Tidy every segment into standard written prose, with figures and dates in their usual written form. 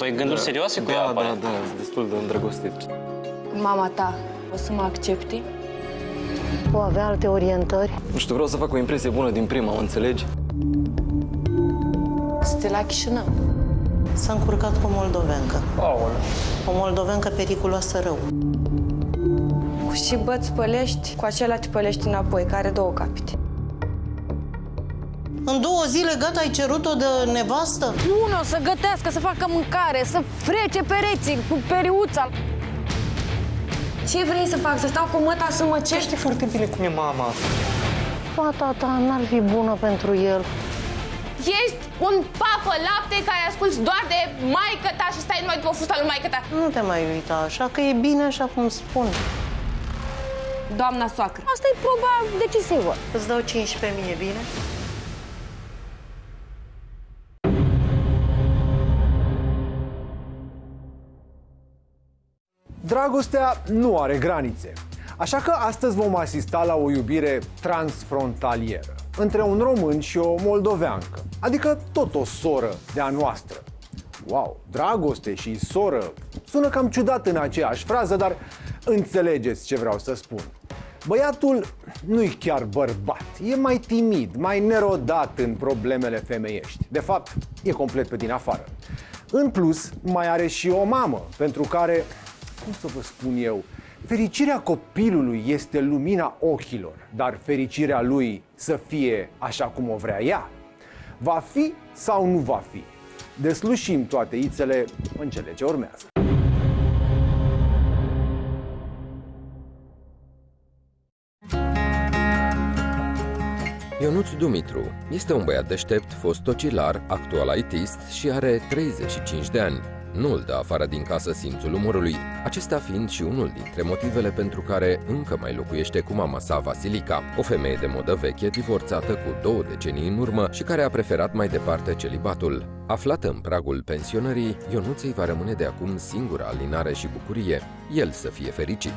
Tu ai gânduri serioase cu ea, apare? Da, sunt destul de îndrăgostit. Mama ta o să mă accepte? O avea alte orientări? Nu știu, vreau să fac o impresie bună din prima, o înțelegi? Este la Chișinău. S-a încurcat cu o moldovencă. Aoleu. O moldovencă periculoasă rău. Cu și băți pălești, cu acela te pălești înapoi, care două capite. În 2 zile gata ai cerut-o de nevastă? Uno, să gătească, să facă mâncare, să frece pereții cu periuța. Ce vrei să fac? Să stau cu măta să mă cești? Știi foarte bine cum e mama. Fata ta n-ar fi bună pentru el. Ești un papă lapte care asculți doar de maică-ta și stai numai după fusta lui maică-ta. Nu te mai uita așa, că e bine așa cum spun. Doamna soacră, asta e proba decisivă. Îți dau 15.000, bine? Dragostea nu are granițe, așa că astăzi vom asista la o iubire transfrontalieră între un român și o moldoveancă, adică tot o soră de-a noastră. Wow, dragoste și soră sună cam ciudat în aceeași frază, dar înțelegeți ce vreau să spun. Băiatul nu-i chiar bărbat, e mai timid, mai nerodat în problemele femeiești. De fapt, e complet pe din afară. În plus, mai are și o mamă, pentru care, cum să vă spun eu, fericirea copilului este lumina ochilor, dar fericirea lui să fie așa cum o vrea ea. Va fi sau nu va fi? Deslușim toate ițele în cele ce urmează. Ionuț Dumitru este un băiat deștept, fost tocilar, actual IT-ist și are 35 de ani. Nu îl dă afară din casă simțul umorului, acesta fiind și unul dintre motivele pentru care încă mai locuiește cu mama sa, Vasilica, o femeie de modă veche, divorțată cu 2 decenii în urmă și care a preferat mai departe celibatul. Aflată în pragul pensionării, Ionuț îi va rămâne de acum singura alinare și bucurie, el să fie fericit.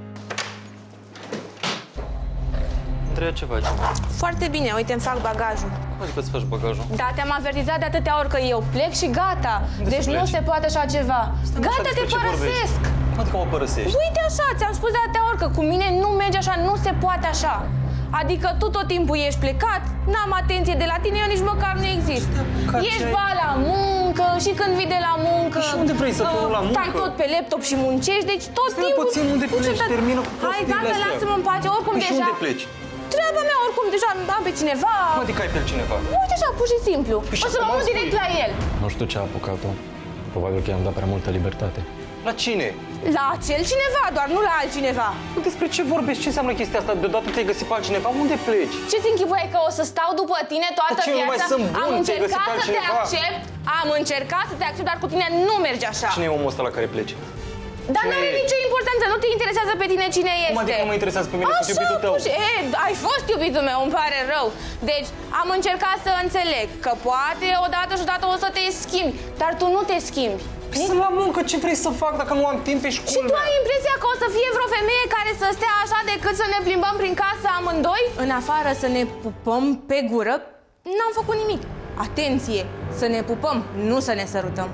Andreea, ce faci? Foarte bine, uite, îmi fac bagajul. Adică îți faci bagajul? Da, te-am avertizat de atâtea ori că eu plec și gata. Deci nu se poate așa ceva. Gata, te părăsesc. Cum adică mă părăsești? Uite așa, ți-am spus de atâtea ori că cu mine nu merge așa, nu se poate așa. Adică tu tot timpul ești plecat, n-am atenție de la tine, eu nici măcar nu exist. Ești ba la muncă și când vii de la muncă... Și unde vrei să plec la muncă? Stai tot pe laptop și muncești, deci tot Stai timpul... puțin, unde pleci? Termină cu Hai, prostiile gata, astea. lasă-mă în pace, oricum Păi și deja... unde pleci? Treaba mea, oricum deja am pe cineva... Cum adică ai pe cineva? Uite așa, pur și simplu. Păi O să mă mut direct la el. Nu știu ce a apucat-o. Probabil că i-am dat prea multă libertate. La cine? La acel cineva, doar nu la altcineva. Despre ce vorbești? Ce înseamnă chestia asta? Deodată te-ai găsit pe altcineva? Unde pleci? Ce-ți închipuiai că o să stau după tine toată Dar ce, nu mai viața? sunt bun, Am ți-ai găsit încercat pe să te altcineva? accept, am încercat să te accept, dar cu tine nu merge așa. Cine e omul ăsta la care pleci? Dar nu are nicio importanță, nu te interesează pe tine cine este. Cum adică nu mă interesează pe mine? Sunt iubitul tău. Ai fost iubitul meu, îmi pare rău. Deci am încercat să înțeleg că poate odată și odată o să te schimbi, dar tu nu te schimbi. Sunt la muncă, ce vrei să fac dacă nu am timp pe școală? Și tu ai impresia că o să fie vreo femeie care să stea așa decât să ne plimbăm prin casă amândoi? În afară să ne pupăm pe gură, n-am făcut nimic. Atenție, să ne pupăm, nu să ne sărutăm.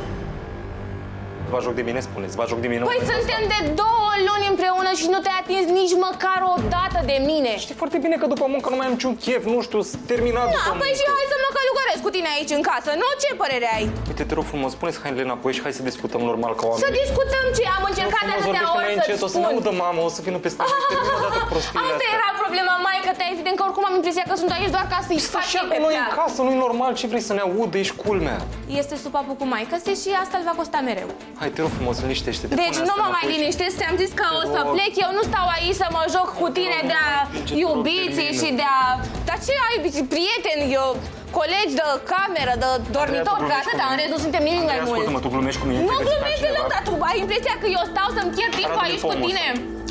Va joc de mine, spuneți, va joc de mine. Păi suntem de 2 luni împreună și nu te-ai atins nici măcar o dată de mine. Știi foarte bine că după muncă nu mai am niciun chef, nu știu, terminat după muncă. Păi și hai să mă călugăresc cu tine aici în casă, nu? Ce părere ai? Uite, te rog frumos, spuneți hainele înapoi și hai să discutăm normal ca oameni. Să discutăm ce? Am încercat de atâtea ori să-ți spun. O să ne audă mama, o să vină peste mine, termină odată prostiile Asta astea. era problema, maică, te evident că oricum am impresia că sunt aici doar ca să-i fac Așa că noi în casă, nu-i normal, ce vrei să ne audă, ești culmea. Este supapul cu maică și asta îl va costa mereu. Hai, te rog frumos, liniștește-te. Deci nu mă mai liniștesc, ți-am zis că o să plec, eu nu stau aici să mă joc cu tine de-a iubiții și de-a... Dar ce ai, prieteni, eu, colegi de cameră, de dormitor, că atâta, în rest nu suntem nimic mai mult. Ascultă-mă, tu glumești cu mine. Nu glumesc deloc, dar tu ai impresia că eu stau să-mi pierd timpul aici cu tine.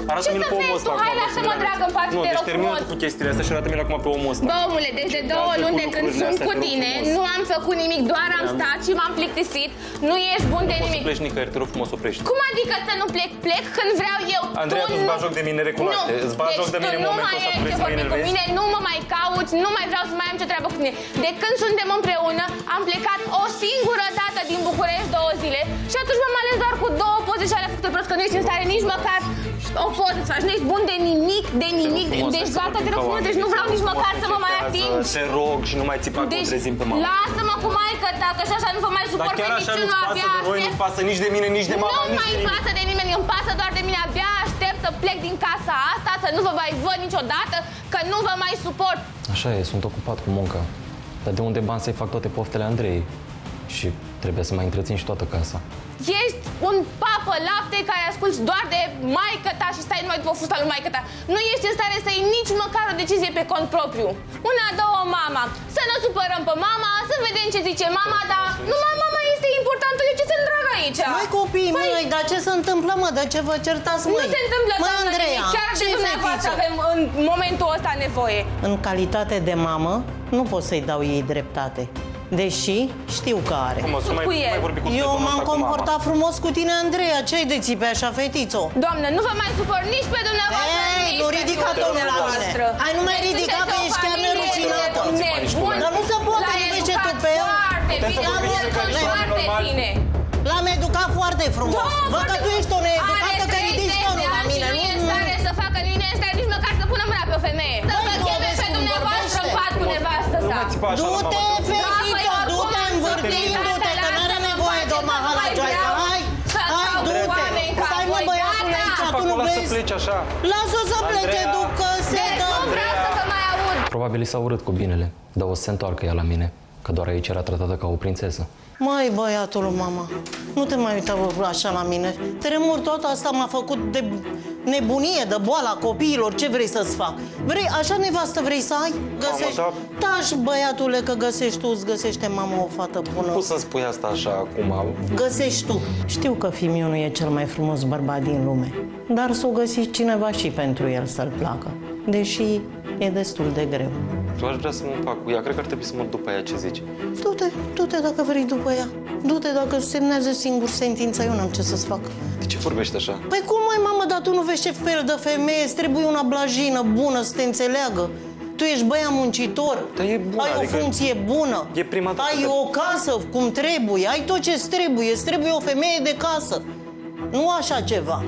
Arată-mi-l pe omul ăsta acum. Hai, lasă-mă, dragă, în pace, Nu, te deci rog termină frumos. tu cu chestiile astea și arată-mi-l acum pe omul ăsta. Bă, omule, deci de 2 luni de când sunt cu tine, nu am făcut nimic, doar am stat și m-am plictisit. Nu ești bun de Nu poți să nimic. pleci nicăieri, te rog frumos, oprește. Cum adică să nu plec? Plec când vreau eu. Andreea, tu îți bagi joc de mine, recunoaște. Îți bagi joc de mine în momentul ăsta, vrei să mă enervezi? Mine, nu mă mai cauți, nu mai vreau să mai am ce treabă cu tine. De când suntem împreună, am plecat o singură dată din București 2 zile și atunci m-am ales doar cu 2 poze și alea făcute prost, că nu ești în stare nici măcar o poză să faci. Nu ești bun de nimic, de nimic. Deci gata, te rog frumos, deci nu vreau nici măcar să mă mai ating. Te rog și nu mai țipa cu Deci, trezim pe mama. lasă-mă cu maică ta, că și așa nu vă mai Dar suport pe chiar așa niciunul, nu-ți pasă abia de voi, aștept. nu-ți pasă nici de mine, nici de mama, Nu nici mai de nimic. pasă de nimeni, îmi pasă doar de mine. Abia aștept să plec din casa asta, să nu vă mai văd niciodată, că nu vă mai suport. Așa e, sunt ocupat cu munca. Dar de unde bani să-i fac toate poftele Andrei? Și trebuie să mai întrețin și toată casa. Ești un papă lapte care asculți doar de maică ta și stai numai după fusta lui maică ta. Nu ești în stare să iei nici măcar o decizie pe cont propriu. Una, două, mama. Să ne supărăm pe mama, să vedem ce zice mama, dar numai mama este importantă. Eu ce sunt drag aici? Mai copii, măi, dar ce se întâmplă, mă? De ce vă certați, măi? Nu se întâmplă, măi, doamnă, Andreea, nimic. Chiar de ce dumneavoastră fetiță? avem în momentul ăsta nevoie. În calitate de mamă, nu pot să-i dau ei dreptate. Deși știu că are. Frumos, nu mai vorbi cu Eu domnul m-am ăsta cu mama. comportat frumos cu tine, Andreea. Ce-ai de țipe așa, fetițo? Doamnă, nu vă mai supăr nici pe dumneavoastră, Ei, nici nu pe ridica tonul la mine. dumneavoastră. Hai, nu mai Deci ridica, sunteți că o ești chiar familie nerușinată. de nebuni. Dar nu se poate, L-ai nu vezi ce educat tupeu? foarte Putem să bine, vorbim l-ai despre educat niște foarte normali? bine. L-am educat foarte frumos. Văd că tu ești o needucată, că ridici tonul la mine. Nu e în stare să facă, nu e în stare nici măcar să pună mâna pe o femeie. Să vă cheme pe dumneavoastră în pat cu nevastă Nu sa. mai țipa așa la Du-te, mama. fetiță, du-te învârtindu-te, că n-are nevoie de o mahala joaică. Hai, hai, du-te. Stai, mă, băiatule, aici, tu nu Lasă să vezi? pleci așa. Lasă să plece, Andreea. ducă se dă. Nu vreau să vă mai aud. Probabil i s-a urât cu binele, dar o să se întoarcă ea la mine, că doar aici era tratată ca o prințesă. Măi, băiatul, mama, nu te mai uita așa la mine. Tremur, tot asta m-a făcut de nebunie, de boala copiilor. Ce vrei să-ți fac? Vrei, așa nevastă vrei să ai? Găsești? Mamă, Taci, băiatule, că găsești tu, îți găsește mama o fată bună. Poți să-mi spui asta așa acum? Găsești tu. Știu că Fimiu nu e cel mai frumos bărbat din lume, dar să o găsiți cineva și pentru el să-l placă. Deși e destul de greu. Eu aș vrea să mă împac cu ea, cred că ar trebui să mă duc pe ea, ce zici? Du-te dacă vrei după ea. Du-te dacă semnează singur sentința, eu n-am ce să-ți fac. De ce vorbești așa? Păi cum, mai mamă, dar tu nu vezi ce fel de femeie, îți trebuie una blajină, bună, să te înțeleagă. Tu ești băiat muncitor, Dar e bună, ai o adică funcție bună, e prima dată ai că- o casă cum trebuie, ai tot ce-ți trebuie, îți trebuie o femeie de casă. Nu așa ceva.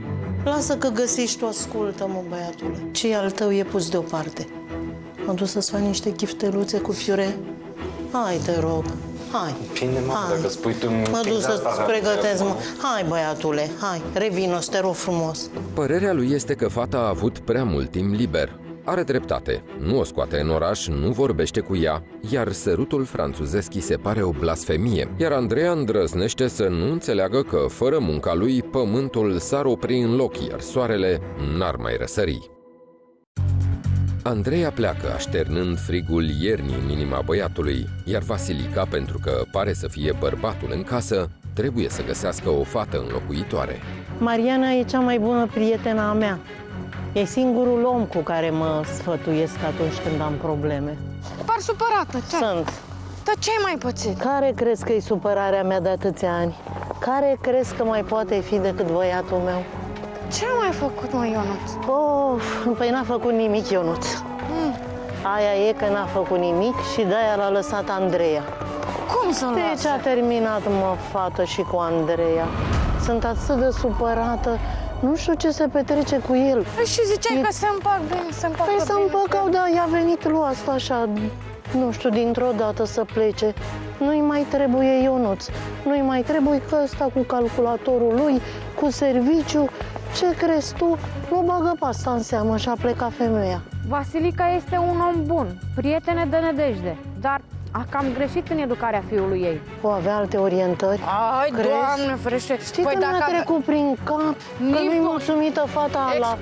Lasă că găsești tu, ascultă-mă, băiatule. Ce al tău e pus deoparte. Mă duc să-ți fac niște chifteluțe cu fiure. Hai, te rog, hai. Bine, mă, Hai. dacă spui tu... Mă duc să-ți pregătesc, mă. Hai, băiatule, hai, revino, te rog frumos. Părerea lui este că fata a avut prea mult timp liber. Are dreptate, nu o scoate în oraș, nu vorbește cu ea, iar sărutul franțuzesc îi se pare o blasfemie, iar Andreea îndrăznește să nu înțeleagă că, fără munca lui, pământul s-ar opri în loc, iar soarele n-ar mai răsări. Andreea pleacă, așternând frigul iernii în inima băiatului, iar Vasilica, pentru că pare să fie bărbatul în casă, trebuie să găsească o fată înlocuitoare. Mariana e cea mai bună prietena a mea. E singurul om cu care mă sfătuiesc atunci când am probleme. Par supărată, ce? Sunt. Dar ce ai mai pățit? Care crezi că e supărarea mea de atâția ani? Care crezi că mai poate fi decât băiatul meu? Ce a mai făcut, mă, Ionuț? Păi n-a făcut nimic, Ionuț. Aia e că n-a făcut nimic și de-aia l-a lăsat Andreea. Cum să-l Deci lasă? a terminat, mă, fată, și cu Andreea. Sunt atât de supărată. Nu știu ce se petrece cu el. Păi și ziceai că se împac bine, se împacă Păi bine. să împăcau, da, i-a venit lui asta așa, nu știu, dintr-o dată să plece. Nu-i mai trebuie Ionuț, nu-i mai trebuie că ăsta cu calculatorul lui, cu serviciu. Ce crezi tu? Nu bagă pasta în seamă și a plecat femeia. Vasilica este un om bun, prietene de nădejde, dar a cam greșit în educarea fiului ei. O avea alte orientări. Ai, Crezi? Doamne ferește. Știi că mi-a trecut prin cap că nu-i mulțumită fata la...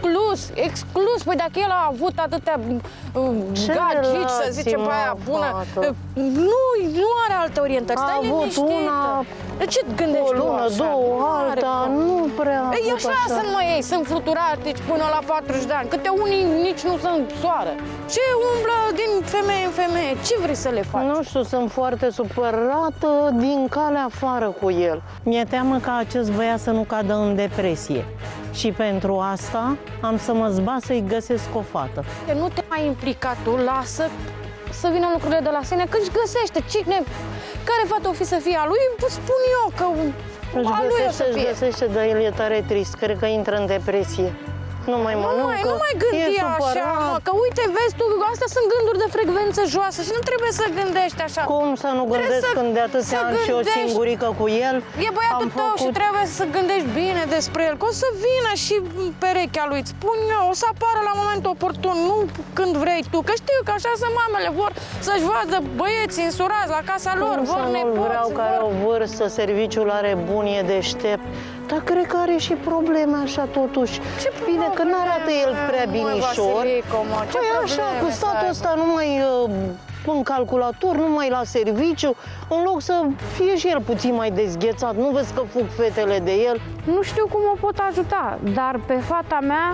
Exclus. Păi dacă el a avut atâtea gagici, să zicem, pe aia bună, Nu are alte orientări. Stai liniștită. una De ce gândești o tu lună, așa? două, Nu are alta, cum. nu prea a Ei, avut așa sunt, mă, ei, sunt fluturatici până la 40 de ani. Câte unii nici nu sunt soară. Ce umblă din femeie în femeie? Ce vrei să le faci? Nu știu, sunt foarte supărată din calea afară cu el. Mi-e teamă ca acest băiat să nu cadă în depresie. Și pentru asta am să mă zbat să-i găsesc o fată. Nu te mai implica tu, lasă să vină lucrurile de la sine, că își găsește. Cine, care fată o fi să fie a lui, spun eu că a lui o să Își fie. găsește, dar el e tare trist. Cred că intră în depresie. Nu mai mănâncă, Nu mai gândi e așa, supărat. mă, că uite, vezi tu, astea sunt gânduri de frecvență joasă și nu trebuie să gândești așa. Cum să nu gândesc Trebuie când de atâția să ani și o gândești. singurică cu el? E băiatul tău și trebuie să gândești bine despre el, că o să vină și perechea lui, îți spun eu, o să apară la momentul oportun, nu când vrei tu, că știu că așa sunt mamele, vor să-și vadă băieții însurați la casa lor, Cum vor să nu nepoți, vreau că are o vârstă, serviciul are bun, e deștept. Dar cred că are și probleme așa totuși. Ce bine, că nu arată el prea Măi, binișor. Vasilico, mă, ce Păi așa, probleme cu să statul aibă? ăsta numai în calculator, numai la serviciu, în loc să fie și el puțin mai dezghețat. Nu vezi că fug fetele de el? Nu știu cum o pot ajuta, dar pe fata mea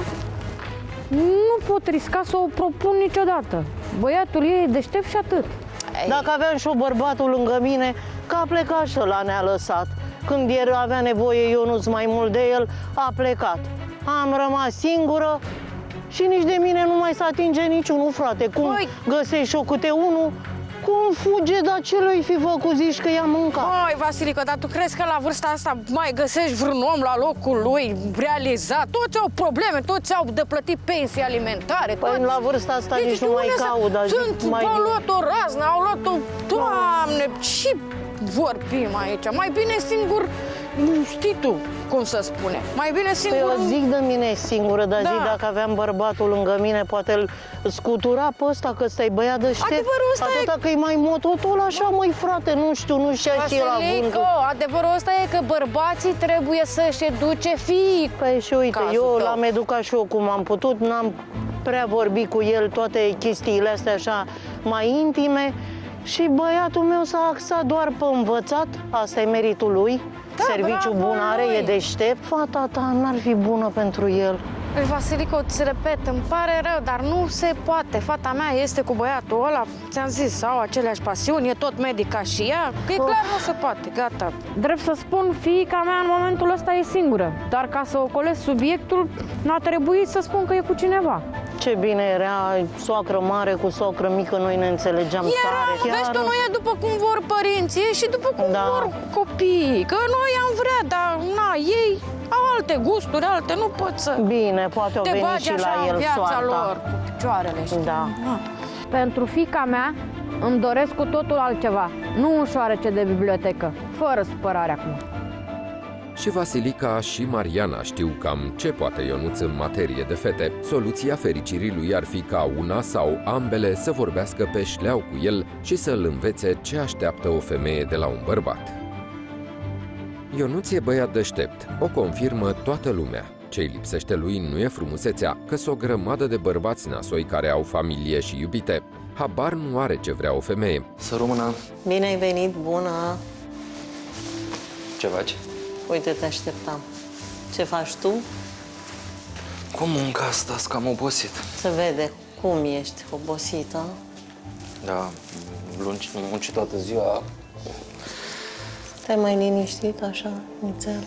nu pot risca să o propun niciodată. Băiatul ei e deștept și atât. Dacă aveam și o bărbatul lângă mine, că a plecat și ăla ne-a lăsat. Când avea nevoie Ionuț mai mult de el, a plecat. Am rămas singură și nici de mine nu mai se atinge niciunul, frate. Cum Păi- găsești și-o câte unul, cum fuge, dar ce l-ai fi făcut, zici că i-a mâncat? Măi, Vasilico, dar tu crezi că la vârsta asta mai găsești vreun om la locul lui, realizat? Toți au probleme, toți au de plătit pensii alimentare. Păi toți... la vârsta asta Deci nici de nu mai unde să- caut, dar Sunt, zic, mai... au luat o raznă, au luat o... Doamne, ce vorbim aici? Mai bine singur, știi tu cum să spune. Mai bine Păi singur... eu zic de mine singură, dar Da. zic dacă aveam bărbatul lângă mine, poate îl scutura pe ăsta, că ăsta-i băiat deștept. Adevărul ăsta e- Atâta că e mai mototol, așa, măi, frate, nu știu, nu știa și el la Vasilico, vântul. adevărul ăsta e că bărbații trebuie să-și educe fiii. Păi și uite, Cazul eu tău. l-am educat și eu cum am putut, n-am prea vorbit cu el toate chestiile astea așa mai intime și băiatul meu s-a axat doar pe învățat, asta e meritul lui, Da, serviciu bravo bun are, lui. e deștept, fata ta n-ar fi bună pentru el. Vasilico, îți repet, îmi pare rău, dar nu se poate. Fata mea este cu băiatul ăla, ți-am zis, au aceleași pasiuni, e tot medic ca și ea. Că e clar, nu se poate, gata. Drept să spun, fiica mea în momentul ăsta e singură. Dar ca să ocolesc subiectul, n-a trebuit să spun că e cu cineva. Ce bine era soacră mare cu soacră mică, noi ne înțelegeam tare. Vezi tu, nu e după cum vor părinții, e și după cum Da. vor copiii. Că noi am vrea, dar na, ei au alte gusturi, alte, nu pot să Bine, poate o te veni bagi și așa la în el viața soarta. lor, cu picioarele, știi? Da. Na. Pentru fiica mea îmi doresc cu totul altceva. Nu un șoarece de bibliotecă, fără supărare acum. Și Vasilica și Mariana știu cam ce poate Ionuț în materie de fete. Soluția fericirii lui ar fi ca una sau ambele să vorbească pe șleau cu el și să-l învețe ce așteaptă o femeie de la un bărbat. Ionuț e băiat deștept, o confirmă toată lumea. Ce-i lipsește lui nu e frumusețea, că-s o grămadă de bărbați nasoi care au familie și iubite. Habar nu are ce vrea o femeie. Să rămână. Bine ai venit, bună! Ce faci? Uite, te așteptam. Ce faci tu? Cu munca asta, că am obosit. Se vede cum ești obosită. Da, munci toată ziua. Te-ai mai liniștit așa, nițel?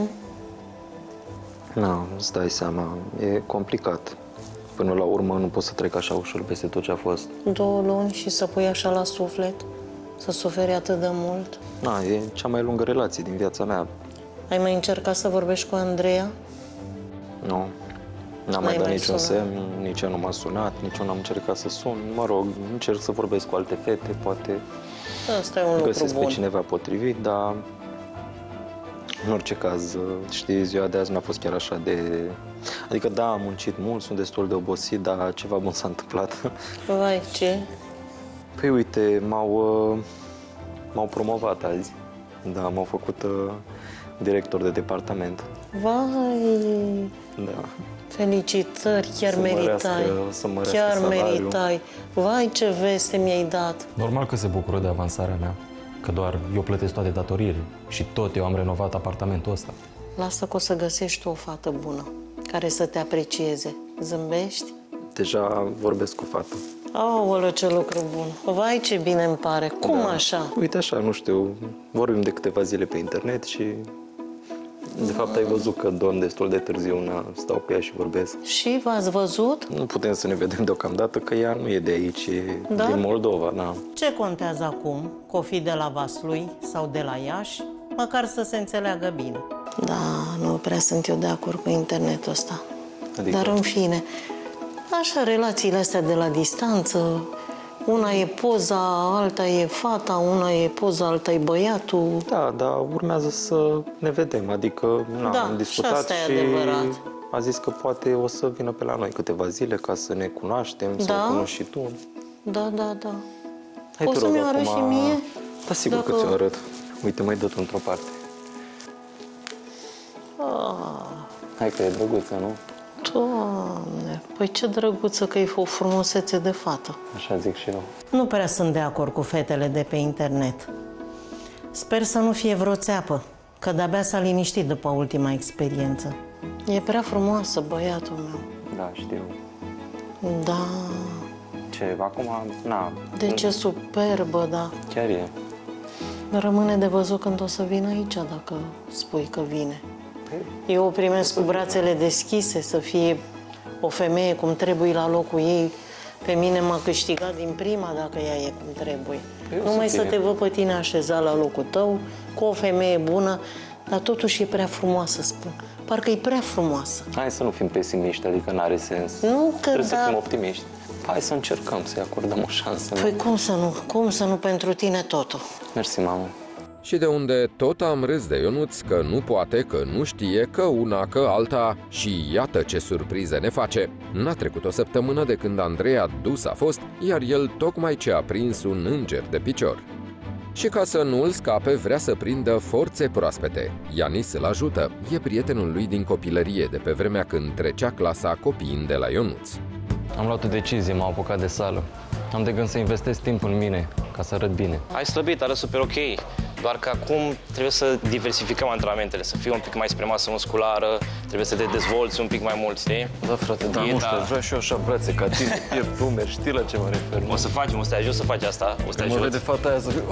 Nu, îți dai seama, e complicat. Până la urmă nu pot să trec așa ușor peste tot ce a fost. 2 luni și să pui așa la suflet? Să suferi atât de mult? Na, e cea mai lungă relație din viața mea. Ai mai încercat să vorbești cu Andreea? Nu, n-am N-ai mai dat mai niciun sunat? semn, nici ea nu m-a sunat, nici eu n-am încercat să sun. Mă rog, încerc să vorbesc cu alte fete, poate Asta e un lucru găsesc pe bun. cineva potrivit, dar în orice caz, știi, ziua de azi n-a fost chiar așa de... Adică da, am muncit mult, sunt destul de obosit, dar ceva bun s-a întâmplat. Vai, ce? Păi uite, m-au promovat azi. Da, m-au făcut director de departament. Vai, Da. Felicitări, chiar meritai. Să mărească Chiar salariul. meritai. Vai, ce veste mi-ai dat. Normal că se bucură de avansarea mea, că doar eu plătesc toate datoriile și tot eu am renovat apartamentul ăsta. Lasă că o să găsești tu o fată bună, care să te aprecieze. Zâmbești? Deja vorbesc cu fata. Aoleu, ce lucru bun. Vai, ce bine îmi pare. Cum așa? Uite așa, nu știu, vorbim de câteva zile pe internet și... De fapt, ai văzut că dorm destul de târziu, stau cu ea și vorbesc. Și v-ați văzut? Nu putem să ne vedem deocamdată, că ea nu e de aici, e Da? din Moldova, da. Ce contează acum? Că o fi de la Vaslui sau de la Iași? Măcar să se înțeleagă bine. Da, nu prea sunt eu de acord cu internetul ăsta. Adică? Dar în fine, așa relațiile astea de la distanță, una e poza, alta e fata, una e poza, alta e băiatul. Da, dar urmează să ne vedem, adică Da, am discutat și asta e adevărat. a zis că poate o să vină pe la noi câteva zile ca să ne cunoaștem, să Da? o cunoști și tu. Da, da, da. Hai, Poți te rog, să-mi o arăți și mie? Da, sigur Dacă- că ți-o arăt. Uite, mai dă-tu într-o parte. Hai că e drăguță, nu? Doamne, păi ce drăguță că e o frumusețe de fată. Așa zic și eu. Nu prea sunt de acord cu fetele de pe internet. Sper să nu fie vreo țeapă, că de-abia s-a liniștit după ultima experiență. E prea frumoasă, băiatul meu. Da, știu. Da, Ce, acum, na, de ce superbă, da. chiar e. Rămâne de văzut când o să vină aici, dacă spui că vine. Eu o primesc cu brațele deschise, să fie o femeie cum trebuie la locul ei. Pe mine m-a câștigat din prima dacă ea e cum trebuie. Numai să te văd pe tine așezat la locul tău, cu o femeie bună, dar totuși e prea frumoasă, spun. Parcă e prea frumoasă. Hai să nu fim pesimiști, adică n-are sens. Nu, că Trebuie să da. fim optimiști. Hai să încercăm să-i acordăm o șansă. Păi cum să nu? Cum să nu pentru tine totul? Mersi, mamă. Și de unde tot am râs de Ionuț că nu poate, că nu știe, că una, că alta și iată ce surprize ne face. N-a trecut o săptămână de când Andrei dus a fost, iar el tocmai ce a prins un înger de picior. Și ca să nu îl scape, vrea să prindă forțe proaspete. Ianis îl ajută, e prietenul lui din copilărie, de pe vremea când trecea clasa copiind de la Ionuț. Am luat o decizie, m-am apucat de sală. Am de gând să investesc timp în mine, ca să arăt bine. Ai slăbit, arăți super ok. Doar că acum trebuie să diversificăm antrenamentele, să fii un pic mai spre masă musculară, trebuie să te dezvolți un pic mai mult, știi? Da, frate, dar nu Dieta. știu, vreau și eu așa brațe ca tine, piept, umeri, știi la ce mă refer? O să facem, o să te ajut să faci asta, o să te Mă ajut. vede fata aia să fiu...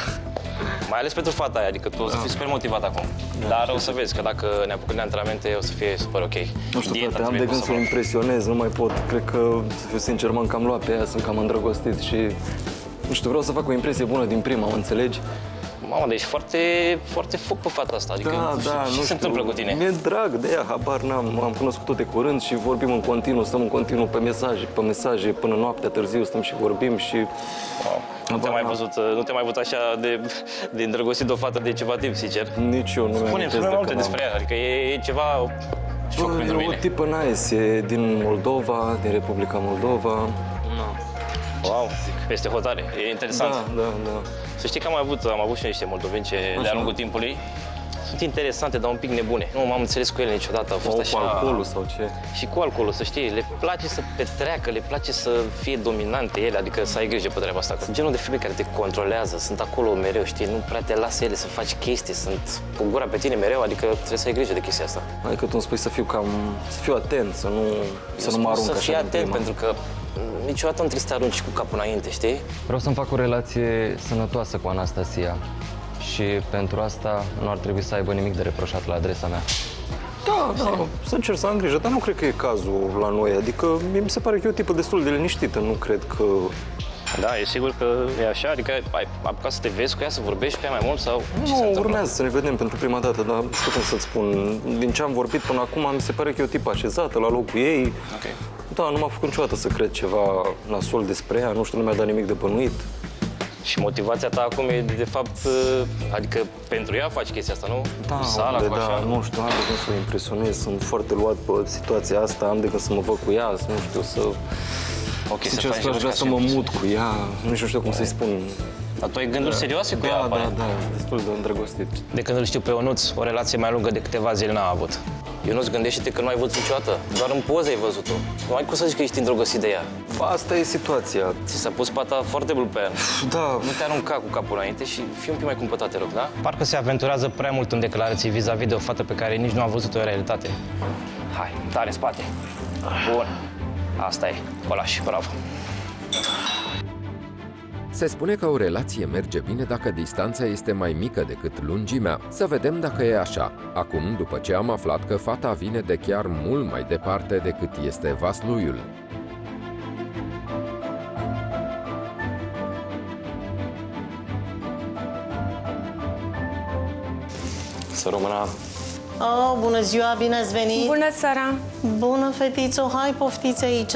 Mai ales pentru fata aia, adică tu o să fii super motivat acum. Dar o să vezi că dacă ne apucăm de antrenamente, o să fie super ok. Nu știu, Dieta frate, am trebuie de gând pusă să o impresionez, nu mai pot. Cred că, să fiu sincer, m-am cam luat pe ea, sunt cam îndrăgostit și... Nu știu, vreau să fac o impresie bună din prima, mă înțelegi? Mamă, deci foarte, foarte foc pe fata asta, adică ce se întâmplă cu tine? Mi-e drag de ea, habar n-am, am cunoscut-o de curând și vorbim în continuu, stăm în continuu pe mesaje, până noaptea târziu stăm și vorbim și... Nu te-am mai văzut, nu te-am mai văzut așa de îndrăgostit de o fată de ceva timp, sincer. Nici eu nu mi-am Spune-mi mai multe despre ea, adică e ceva șoc pentru E o mine. tipă nice, e din Moldova, din Republica Moldova. Wow, este hotare, e interesant. Da. Să știi că am avut și niște moldoveni ce de-a lungul timpului sunt interesante, dar un pic nebune. Nu m-am înțeles cu ele niciodată, au fost așa... Cu alcoolul sau ce? Și cu alcoolul, să știi, le place să petreacă, le place să fie dominante ele, adică să ai grijă pe treaba asta. Sunt genul de femei care te controlează, sunt acolo mereu, știi, nu prea te lasă ele să faci chestii, sunt cu gura pe tine mereu, adică trebuie să ai grijă de chestia asta. Adică tu îmi spui să fiu atent, să nu mă arunc Să așa fii din atent, prima. pentru că niciodată nu trebuie să te arunci cu capul înainte, știi? Vreau să-mi fac o relație sănătoasă cu Anastasia și pentru asta nu ar trebui să aibă nimic de reproșat la adresa mea. Da, să încerc să am grijă, dar nu cred că e cazul la noi. Adică mi se pare că e o tipă destul de liniștită, nu cred că... Da, e sigur că e așa, adică ai apucat să te vezi cu ea, să vorbești cu ea mai mult sau ce se Nu, întâmplă? urmează să ne vedem pentru prima dată, dar nu știu cum să-ți spun. Din ce am vorbit până acum, mi se pare că e o tipă așezată la locul ei. Ok. Da, nu m-a făcut niciodată să cred ceva nasol despre ea, nu știu, nu mi-a dat nimic de bănuit. Și motivația ta acum e de fapt, adică pentru ea faci chestia asta, nu? Da, Cu sala, cu așa. nu știu, am de gând să o impresionez, sunt foarte luat pe situația asta, am de gând să mă văd cu ea, nu știu, să... Ok, Sincer, să faci aș vrea să mă mut cu ea, nu știu cum să-i spun. Dar tu ai gânduri serioase cu ea, Da, destul de îndrăgostit. De când îl știu pe Ionuț, o relație mai lungă de câteva zile n-am avut. Ionuț, gândește-te că nu ai văzut niciodată. Doar în poză ai văzut-o. Nu ai cum să zici că ești îndrăgostit de ea. Asta e situația. Ți s-a pus pata foarte mult pe ea. Da. Nu te arunca cu capul înainte și fii un pic mai cumpătat, te rog, da? Parcă se aventurează prea mult în declarații vis-a-vis de o fată pe care nici nu a văzut-o în realitate. Hai, tare în spate. Bun. Asta e. O lași, bravo. Se spune că o relație merge bine dacă distanța este mai mică decât lungimea. Să vedem dacă e așa. Acum, după ce am aflat că fata vine de chiar mult mai departe decât este Vasluiul. Să rămână. Oh, bună ziua, bine ați venit! Bună seara! Bună, fetițo, hai, poftiți aici!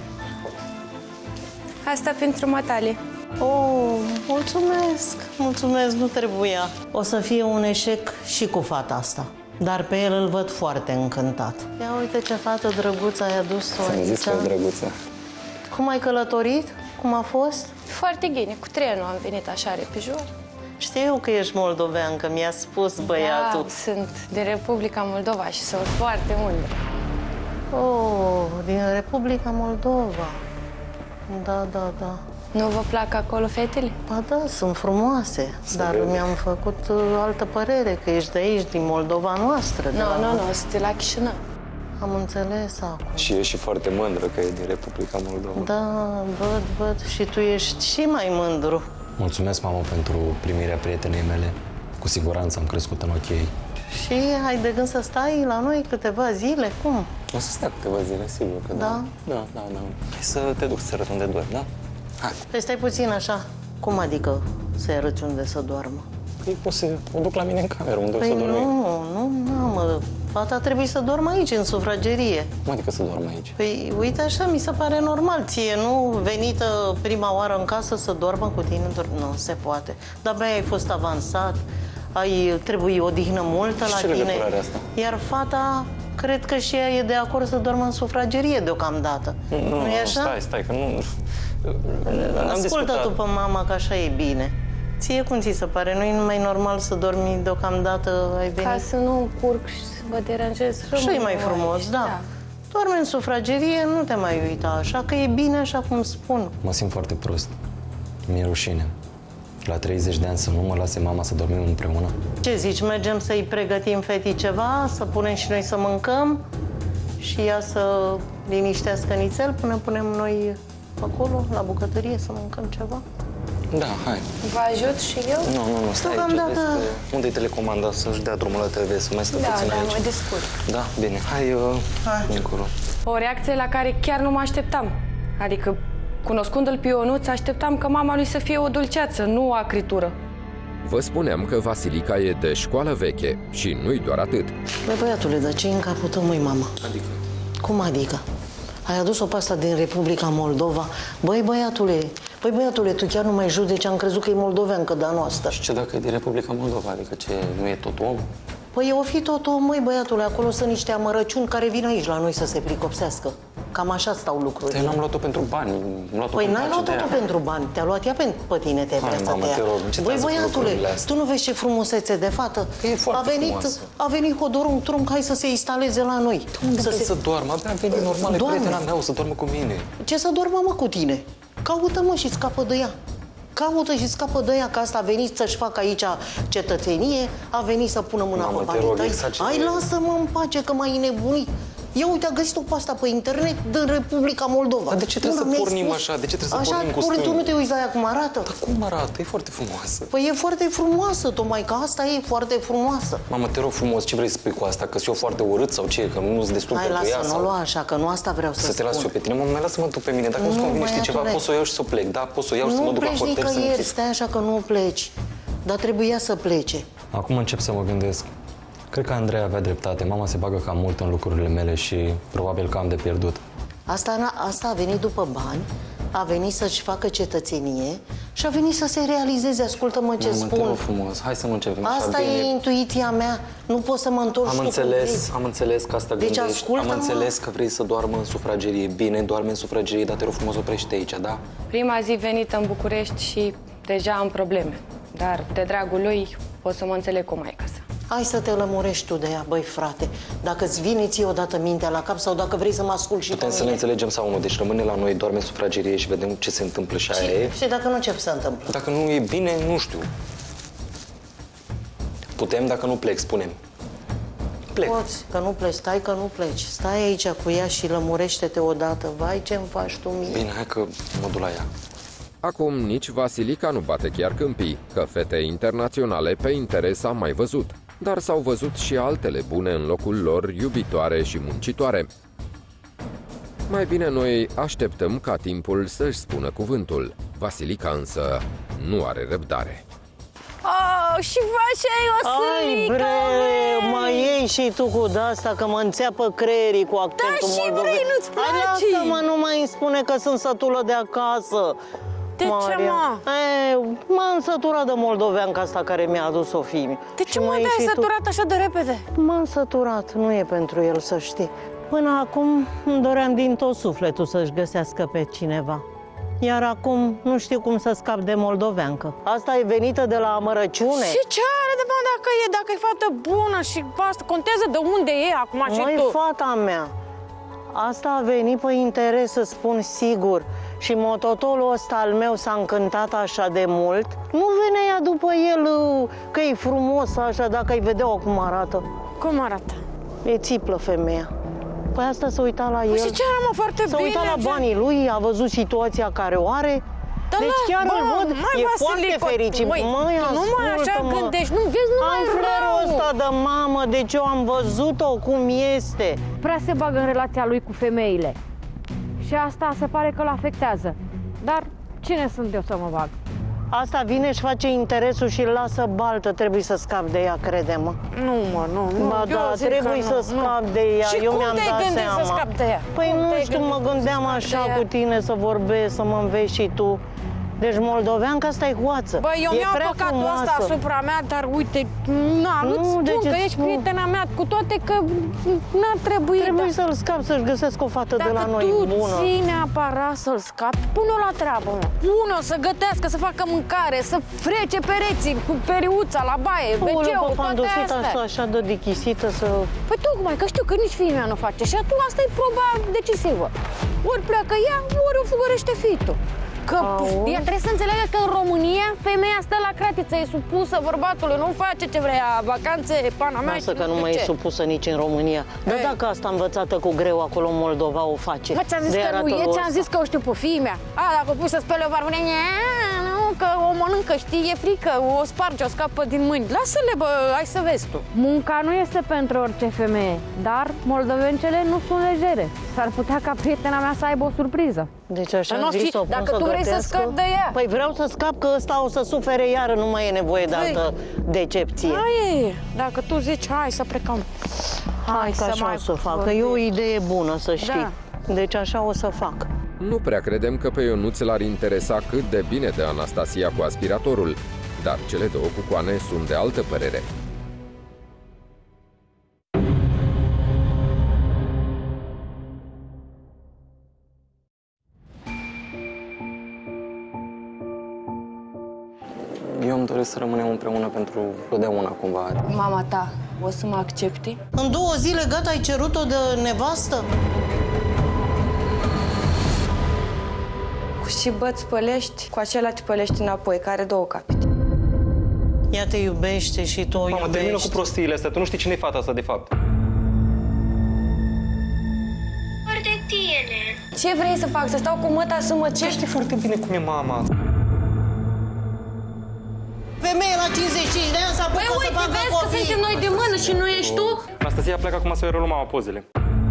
Asta pentru matale. Oh, mulțumesc, mulțumesc, nu trebuia. O să fie un eșec și cu fata asta. Dar pe el îl văd foarte încântat. Ia uite ce fată drăguță ai adus-o aici. Ți-am zis că e drăguță. Cum ai călătorit? Cum a fost? Foarte bine, cu trenul am venit așa repejor. Știu că ești moldovean, că mi-a spus băiatul. Da, sunt din Republica Moldova și sunt foarte mândră. Oh, din Republica Moldova. Da, da, da. Nu vă plac acolo fetele? Ba da, sunt frumoase, dar mi-am făcut altă părere, că ești de aici, din Moldova noastră. Nu, sunt de la Chișinău. Am înțeles acum. Și e și foarte mândră că e din Republica Moldova. Da, văd. Și tu ești și mai mândru. Mulțumesc, mamă, pentru primirea prietenei mele. Cu siguranță am crescut în ochii ei. Și ai de gând să stai la noi câteva zile? Cum? O să stea câteva zile, sigur că da. Da. Hai să te duc să arăt unde dormi, da? Hai. Păi stai puțin așa. Cum adică să-i arăți unde să doarmă? Păi pot să o duc la mine în cameră, unde o să dormi. Nu, mă. Fata trebuie să doarmă aici, în sufragerie. Cum adică să doarmă aici? Păi, uite așa, mi se pare normal. Ție nu venită prima oară în casă să doarmă cu tine? Nu, se poate. Dar abia ai fost avansat, trebuie odihnă multă la tine. Ce are asta? Iar fata, cred că și ea e de acord să doarmă în sufragerie deocamdată. Nu e așa? Stai, că nu... Ascultă tu pe mama, că așa e bine. Ție cum ți se pare? Nu e numai normal să dormi deocamdată, ai venit? Ca să nu curc și să mă deranjez. Și e mai frumos, da. Doarme în sufragerie, nu te mai uita așa, că e bine așa cum spun. Mă simt foarte prost. Mi-e rușine. La 30 de ani să nu mă lase mama să dormim împreună. Ce zici, mergem să-i pregătim fetii ceva, să punem și noi să mâncăm și ea să liniștească nițel până punem noi acolo, la bucătărie, să mâncăm ceva? Da, hai. Vă ajut și eu? Nu, stai aici. Unde-i telecomanda să-și dea drumul la TV, să mai stă puțin aici? Da, mă descurc. Da, bine. Hai. Încolo. O reacție la care chiar nu mă așteptam. Adică, cunoscându-l pe Ionuț, așteptam că mama lui să fie o dulceață, nu o acritură. Vă spuneam că Vasilica e de școală veche și nu-i doar atât. Băi, băiatule, dar ce-i în capul tău, măi, mama? Adică? Cum adică? Ai adus-o pe asta din Republica Moldova? Băi, băiatule, tu chiar nu mai judeci, am crezut că e moldoveancă de-a noastră. Și ce dacă e din Republica Moldova? Adică ce, nu e tot om? Păi o fi tot om, măi, băiatule, acolo sunt niște amărăciuni care vin aici la noi să se pricopsească. Cam așa stau lucrurile. Păi n-am luat-o pentru bani, Păi n-ai luat-o tu pentru bani, te-a luat ea pe tine, te vrea să te ia. Băi, băiatule, tu nu vezi ce frumusețe de fată? E foarte frumoasă. A venit Hodorong Trunc, hai să se instaleze la noi. Unde să doarmă? Abia a venit normal, e prietena mea, o să doarmă cu mine. Ce să doarmă, mă, cu tine? Caută-mă și scapă de ea. Caută și scapă de ea, că asta a venit să-și facă aici cetățenie, a venit să pună mâna pe banii tăi. Hai, lasă-mă în pace, că m-ai nebunit. Ia uite, a găsit-o pe asta pe internet din Republica Moldova. Dar de ce trebuie să pornim așa? De ce trebuie să pornim cu stângul? Tu nu te uiți la ea cum arată? Dar cum arată? E foarte frumoasă. Păi e foarte frumoasă, tocmai că asta e foarte frumoasă. Mamă, te rog frumos, ce vrei să spui cu asta? Că sunt eu foarte urât sau ce? Că nu-ți destul pentru ea? Hai, lasă, nu lua așa, că nu asta vreau să spun. Să te las eu pe tine? Mă, mai lasă-mă tu pe mine. Dacă nu-ți convine ceva, pot să o iau și să plec. Da, pot să o iau și să mă duc la hotel să închid. Nu pleci nicăieri, stai așa că nu pleci. Dar trebuia să plece. Acum încep să mă gândesc. Cred că Andrei avea dreptate. Mama se bagă cam mult în lucrurile mele și probabil că am de pierdut. Asta a venit după bani, a venit să-și facă cetățenie și a venit să se realizeze. Ascultă-mă ce spun. Te rog frumos, hai să nu începem așa. Asta e intuiția mea. Nu poți să mă întorci. Am înțeles că asta deci gândești. Am înțeles că vrei să doarmă în sufragerie. Bine, doarme în sufragerie, dar te rog frumos, oprește aici, da? Prima zi venită în București și deja am probleme. Dar de dragul lui pot să mă înțeleg cu maică-sa. Hai să te lămurești tu de ea, băi frate. Dacă îți vine ție odată mintea la cap sau dacă vrei să mă asculti și putem să ne înțelegem sau nu, deci rămâne la noi, doarme în sufragerie și vedem ce se întâmplă și aia e. Și dacă nu, ce se întâmplă? Dacă nu e bine, nu știu. Putem, dacă nu plec, spunem. Plec. Poți, că nu pleci, stai că nu pleci. Stai aici cu ea și lămurește-te odată. Vai, ce-mi faci tu mie? Bine, hai că mă duc la ea. Acum nici Vasilica nu bate chiar câmpii, că fete internaționale pe interes am mai văzut. Dar s-au văzut și altele bune în locul lor, iubitoare și muncitoare. Mai bine noi așteptăm ca timpul să-și spună cuvântul. Vasilica însă nu are răbdare. Oh, și faci o sânică, mai iei și tu cu de-asta, că mă înțeapă creierii cu accentul moldoven. Da, și vrei, nu-ți place? Hai, lasă-mă, nu mai îmi spune că sunt sătulă de acasă. De ce, mă? M-am săturat de moldoveanca asta care mi-a adus o fimie. De ce, mă, te-ai săturat așa de repede? M-am săturat, nu e pentru el, să știi. Până acum îmi doream din tot sufletul să-și găsească pe cineva. Iar acum nu știu cum să scap de moldoveancă. Asta e venită de la amărăciune. Și ce are de bani dacă e fată bună și asta contează de unde e acum și Măi, tu? fata mea, asta a venit pe interes, să spun sigur. Și mototolul ăsta al meu s-a încântat așa de mult. Nu venea ea după el că e frumos așa, dacă îi vedeau cum arată. Cum arată? E țiplă femeia. Păi asta s-a uitat la el. Și ce are, mă, foarte bine? S-a uitat la banii lui, a văzut situația care o are. Da, deci chiar îl văd, e foarte fericit. Măi, nu mai așa gândești, nu vezi, nu mai flerul ăsta de mamă, deci eu am văzut-o cum este. Prea se bagă în relația lui cu femeile. Și asta se pare că îl afectează. Dar cine sunt eu să mă bag? Asta vine și face interesul și îl lasă baltă, trebuie să scap de ea, crede-mă. Nu, mă, nu. Ba da, trebuie să scap de ea, și eu mi-am dat seama. Și cum te-ai gândit să scapi de ea? Păi nu știu, mă gândeam așa cu tine să vorbesc, să mă înveți și tu. Deci moldoveanca asta e hoață. Băi, eu mi-am păcatul ăsta asupra mea, dar uite, nu-ți spun că ești prietena mea, cu toate că n-ar trebui. Trebuie să-l scap, să-și găsesc o fată de la noi bună. Dacă tu ții neapărat să-l scapi, pune-o la treabă, mă. Pune-o să gătească, să facă mâncare, să frece pereții cu periuța la baie, WC-ul, toate astea. Așa de dichisită să... Păi tocmai, că știu că nici fiii mea nu face și atunci asta e proba decisivă. Ori pleacă ea, ori o fugărește fitul. Că ea trebuie să înțeleagă că în România femeia stă la cratiță, e supusă bărbatului, nu face ce vrea, vacanțe, pana mea. Lasă că nu mai e supusă nici în România. Dar dacă asta învățată cu greu acolo în Moldova o face. Mă, ți-am zis că nu e, ți-am zis că o știu pe fiii mea. Dacă o pui să spele o barbune, nu, că o mănâncă, știi, e frică, o sparge, o scapă din mâini. Lasă-le, bă, hai să vezi tu. Munca nu este pentru orice femeie, dar moldovencele nu sunt legere. S-ar putea ca prietena mea să aibă o surpriză. Deci așa am zis, o dacă tu vrei să scapi de ea. Păi vreau să scap, că ăsta o să sufere iară, nu mai e nevoie de altă decepție. Hai, dacă tu zici, hai să plecăm. Hai că așa o să fac, că e o idee bună, să știi. Da. Deci așa o să fac. Nu prea credem că pe Ionuț l-ar interesa cât de bine de Anastasia cu aspiratorul, dar cele două cucoane sunt de altă părere. Eu îmi doresc să rămânem împreună pentru totdeauna, cumva. Mama ta o să mă accepte? În 2 zile, gata, ai cerut-o de nevastă? Cu și băți pălești, cu acela te pălești înapoi, care are 2 capete. Ea te iubește și tu o iubești. Mamă, termină cu prostiile astea, tu nu știi cine e fata asta, de fapt. Foarte tine. Ce vrei să fac? Să stau cu măta să mă cer? Știi foarte bine cum e mama. Femeie la 55 de ani s-a apucat să facă vezi copii. că suntem noi de mână și nu ești tu? Anastasia pleacă acum să-i reluăm mama pozele.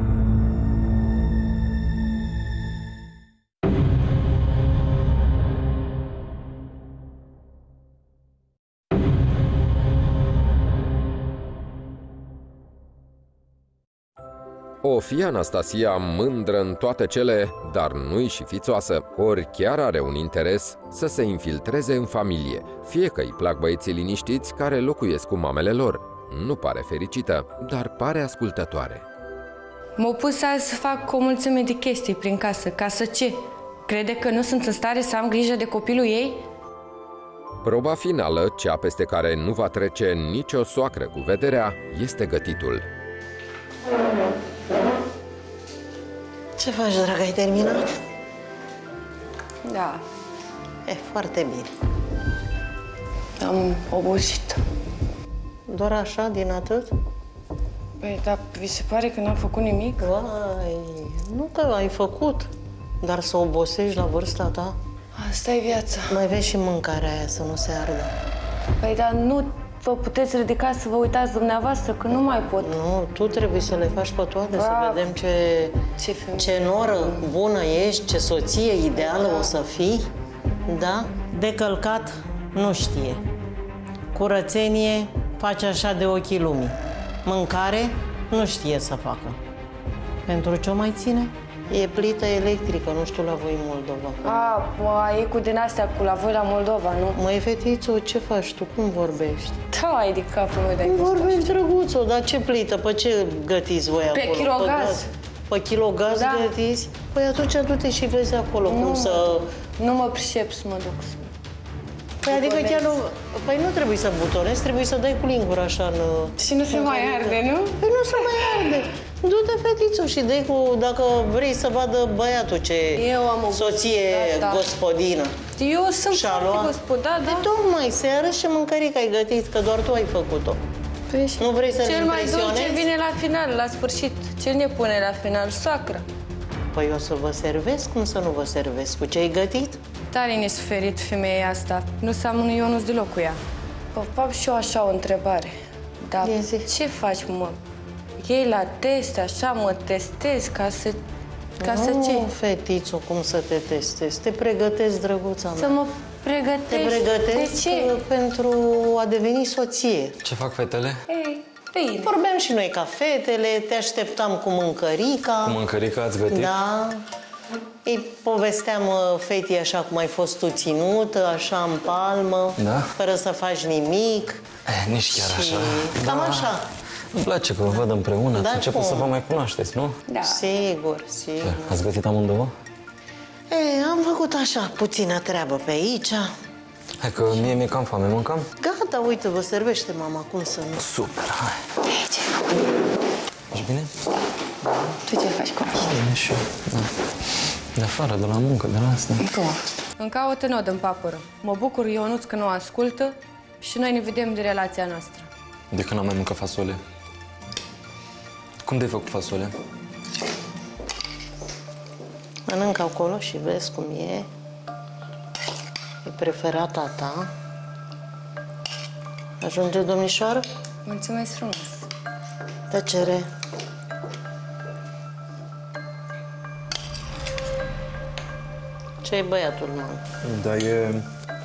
O fi Anastasia mândră în toate cele, dar nu-i și fițoasă, ori chiar are un interes să se infiltreze în familie, fie că îi plac băieții liniștiți care locuiesc cu mamele lor. Nu pare fericită, dar pare ascultătoare. M-au pus azi să fac o mulțime de chestii prin casă. Ca să ce? Crede că nu sunt în stare să am grijă de copilul ei? Proba finală, cea peste care nu va trece nicio soacră cu vederea, este gătitul. Ce faci, dragă, ai terminat? Da, E foarte bine. am obosit. Doar așa, din atât? Păi, dar vi se pare că n-am făcut nimic? Vai, nu că ai făcut, dar să obosești la vârsta ta. Asta e viața. Mai vezi și mâncarea aia să nu se ardă. Păi, dar nu vă puteți ridica să vă uitați dumneavoastră, că nu mai pot. Nu, tu trebuie să le faci pe toate, să vedem ce noră bună ești, ce soție ideală o să fii. Da? De călcat nu știe. Curățenie face așa de ochii lumii. Mâncare nu știe să facă. Pentru ce o mai ține? E plită electrică, nu știu la voi în Moldova. E cu din astea, cu la voi la Moldova, nu? Măi, fetițo, ce faci tu? Cum vorbești? Da, ai de capul meu de-ai Cum vorbești, drăguțo? Dar ce plită? Pe ce gătiți voi acolo? Pe kilogaz. Pe kilogaz Da. gătiți? Păi atunci du-te și vezi acolo cum să... Nu mă pricep să mă duc. Păi adică chiar nu... Păi nu trebuie să butonezi, trebuie să dai cu lingura așa în... Și nu se mai arde, nu? Păi nu se mai arde. Du-te, fetițo, și dai cu... Dacă vrei să vadă băiatul ce Eu am o soție gospodină. Eu sunt foarte gospodar, da? Tocmai, să-i arăți ce mâncărică ai gătit, că doar tu ai făcut-o. Păi, nu vrei să-l cel mai impresionezi? dulce vine la final, la sfârșit. Ce ne pune la final? Soacră. Păi o să vă servesc, cum să nu vă servesc? Cu ce ai gătit? Tare nesuferit femeia asta. Nu seamănă Ionuț deloc cu ea. Am și eu așa o întrebare. Dar ce faci, mă? Ei la teste, așa, mă testezi ca să ce? Nu, fetițo, cum să te testezi? Te pregătesc, drăguța mea. Să mă pregătești? Te pregătesc de ce? pentru a deveni soție. Ce fac fetele? Ei, bine. Vorbeam și noi ca fetele, te așteptam cu mâncărica. Cu mâncărica ați gătit? Da. Îi povesteam fetii așa cum ai fost tu ținută, așa în palmă, Da? fără să faci nimic. Nici chiar așa. Cam așa. Îmi place că vă văd împreună, ați Da, început cum? să vă mai cunoașteți, nu? Da. Sigur, sigur. Ați gătit amândouă? Am făcut așa puțină treabă pe aici. Hai că mie mi-e cam foame, mâncăm? Gata, uite, vă servește mama, cum să nu. Super, hai. Ești bine? Tu ce faci cu asta? Bine și eu, da. De afară, de la muncă, de la asta. Cum? Îmi caut nod în papură. Mă bucur, Ionuț, că nu ascultă și noi ne vedem de relația noastră. De când am mai mâncat fasole? Cum de-ai făcut fasole? Mănânc acolo și vezi cum e. E preferata ta. Ajunge, domnișoară? Mulțumesc frumos. Tăcere. Ce-i băiatul meu? Da, e...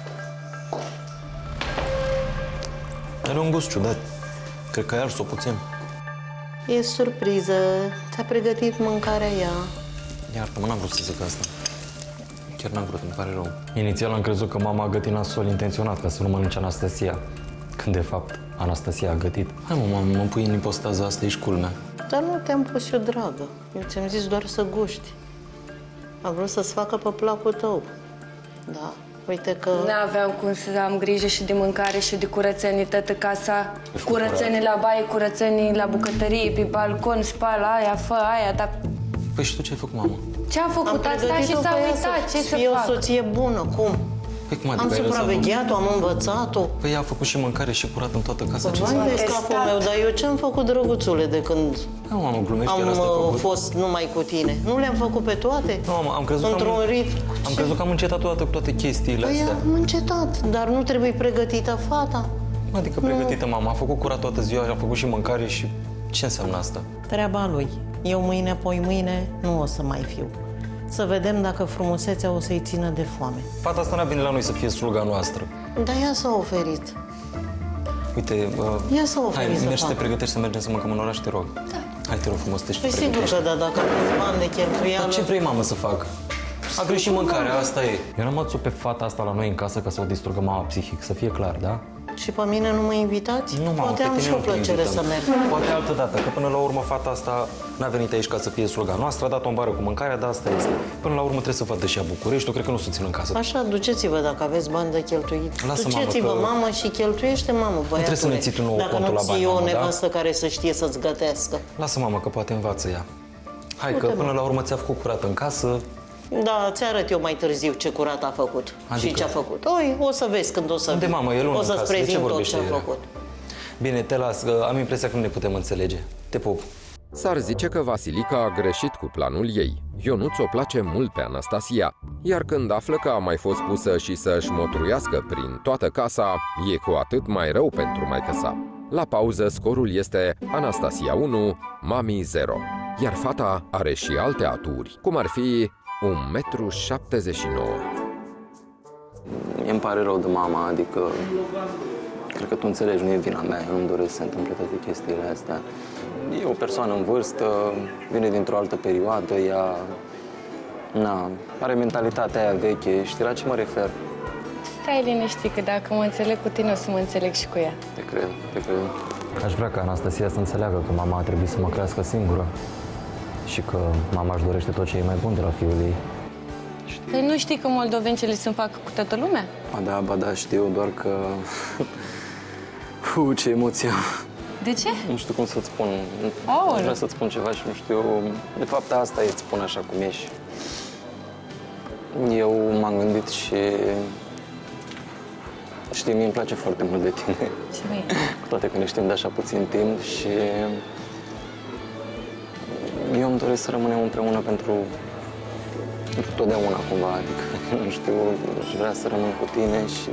Are un gust ciudat. Cred că ai ars-o puțin. E surpriză. Ți-a pregătit mâncarea ea. Iartă-mă, n-am vrut să zic asta. Chiar n-am vrut, îmi pare rău. Inițial am crezut că mama a gătit nasol intenționat ca să nu mănânce Anastasia. Când, de fapt, Anastasia a gătit. Hai, mă pui în ipostaza asta, ești culmea. Dar nu te-am pus eu, dragă. Eu ți-am zis doar să guști. Am vrut să-ți facă pe placul tău. Da, uite că... N-aveam cum să am grijă și de mâncare și de curățenie, toată casa. Curățenie la baie, curățenie la bucătărie, pe balcon, spală aia, fă aia, dar... Păi și tu ce ai făcut, mamă? Ce-a făcut asta și s-a uitat, ce să fie fac? o soție bună, cum? Păi cum Am adică ai lăsat-o? supravegheat-o, am învățat-o. Păi ea a făcut și mâncare și curat în toată casa. Ce Vai de capul meu, dar eu ce-am făcut, drăguțule, de când Nu, mamă, glumești, chiar am asta ai făcut. fost numai cu tine? Nu le-am făcut pe toate? Nu, mamă, am crezut Într-un că ritm. am crezut că am încetat odată cu toate chestiile Păi astea. am încetat, dar nu trebuie pregătită fata. Adică pregătită, mama, a făcut curat toată ziua, a făcut și mâncare și... Ce înseamnă asta? Treaba lui. Eu mâine, apoi mâine, nu o să mai fiu. Să vedem dacă frumusețea o să-i țină de foame. Fata asta n-a venit la noi să fie sluga noastră. Dar ea s-a oferit. Uite, Ia să o oferi hai, să mergi să te facă. pregătești să mergem să mâncăm în oraș, te rog. Da. Hai, te rog frumos, te Păi sigur pregătești. că da, dacă aveți bani de cheltuială... Dar ce vrei, mamă, să fac? A greșit mâncarea, asta e. Eu n-am adus-o pe fata asta la noi în casă ca să o distrugă mama psihic, să fie clar, da? Și pe mine nu mă invitați? Nu, Poate am și o plăcere să merg. Poate altă dată, că până la urmă fata asta n-a venit aici ca să fie sluga noastră, a dat-o în bară cu mâncarea, dar asta este. Până la urmă trebuie să vadă și a București, eu cred că nu o să țin în casă. Așa, duceți-vă dacă aveți bani de cheltuit. Lasă, Duceți-vă, mamă, că... mamă, și cheltuiește, mamă, băiatule. trebuie să ne ții tu nouă dacă contul nu la ții bani, eu o mamă, nevastă care să știe să-ți gătească. Lasă, mamă, că poate învață ea. Hai, că până la urmă ți-a făcut curat în casă. Da, ți-arăt eu mai târziu ce curat a făcut Adică? și ce a făcut. Oi, o să vezi când o să Unde, mamă, e lună o în să-ți casă, de ce prezint tot vorbește ce a ea? făcut. Bine, te las, că am impresia că nu ne putem înțelege. Te pup. S-ar zice că Vasilica a greșit cu planul ei. Ionuț o place mult pe Anastasia, iar când află că a mai fost pusă și să-și motruiască prin toată casa, e cu atât mai rău pentru maică-sa. La pauză, scorul este Anastasia 1, mami 0, iar fata are și alte aturi, cum ar fi 1,79 m. Îmi pare rău de mama, adică cred că tu înțelegi, nu e vina mea, eu nu-mi doresc să se întâmple toate chestiile astea. E o persoană în vârstă, vine dintr-o altă perioadă, ea are mentalitatea aia veche, știi la ce mă refer? Stai liniștit, că dacă mă înțeleg cu tine, o să mă înțeleg și cu ea. Te cred. Aș vrea ca Anastasia să înțeleagă că mama a trebuit să mă crească singură și că mama își dorește tot ce e mai bun de la fiul ei. Păi nu știi că moldovencele se împacă cu toată lumea? Ba da, știu, doar că... ce emoție am. De ce? Nu știu cum să-ți spun. Aoleu. Aș vrea să-ți spun ceva și nu știu... De fapt, asta e, îți spun așa cum ești. Eu m-am gândit și... Știi, mie îmi place foarte mult de tine. Și mie. Cu toate că ne știm de așa puțin timp și... Eu îmi doresc să rămânem împreună pentru totdeauna, cumva. Adică, nu știu, aș vrea să rămân cu tine și...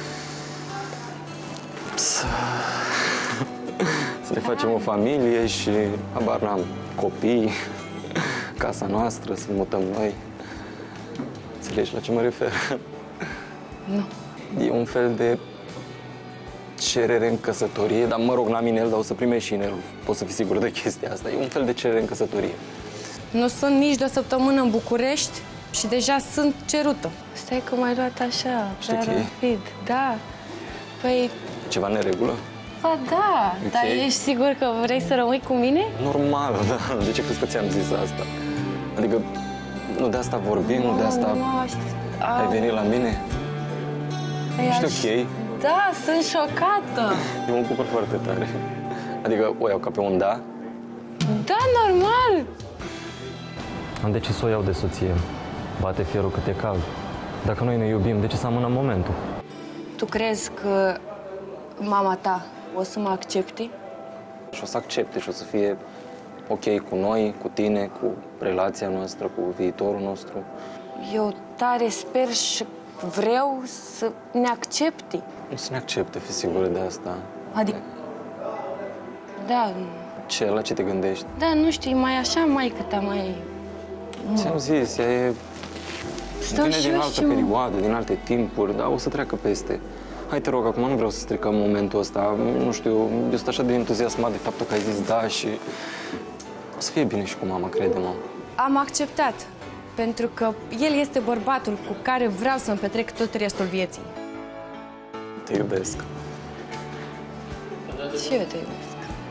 Să ne facem o familie și, habar n-am, copii, casa noastră, să mutăm noi. Înțelegi la ce mă refer? Nu. E un fel de cerere în căsătorie, dar mă rog, n-am inel, dar o să primești și inel, poți să fii sigur de chestia asta. E un fel de cerere în căsătorie. Nu sunt nici de o săptămână în București și deja sunt cerută. Stai că m-ai luat așa, Știi prea ce e? rapid. Da. Păi, Ceva neregulă? ba da, Ok. dar ești sigur că vrei să rămâi cu mine? Normal, da. De ce crezi că ți-am zis asta? Adică, nu de asta vorbim, nu de asta ai venit la mine? Ești ok? Da, sunt șocată. Eu mă bucur foarte tare. Adică o iau ca pe un da. Da, normal. Am decis să o iau de soție. Bate fierul cât e cald. Dacă noi ne iubim, de ce să amânăm momentul? Tu crezi că mama ta o să mă accepte? Și o să accepte și o să fie ok cu noi, cu tine, cu relația noastră, cu viitorul nostru. Eu tare sper și vreau să ne accepte. O să ne accepte, fi sigură de asta. Adică, da, Ce? La ce te gândești? da, nu știu, e mai așa, maică ta, mai... Ți-am zis, ea e... Stau Vine și din eu altă și- perioadă, din alte timpuri, dar o să treacă peste. Hai, te rog, acum nu vreau să stricăm momentul ăsta. Nu știu, eu sunt așa de entuziasmat de faptul că ai zis da și... O să fie bine și cu mama, crede-mă. Am acceptat, pentru că el este bărbatul cu care vreau să-mi petrec tot restul vieții. Te iubesc. Și eu te iubesc.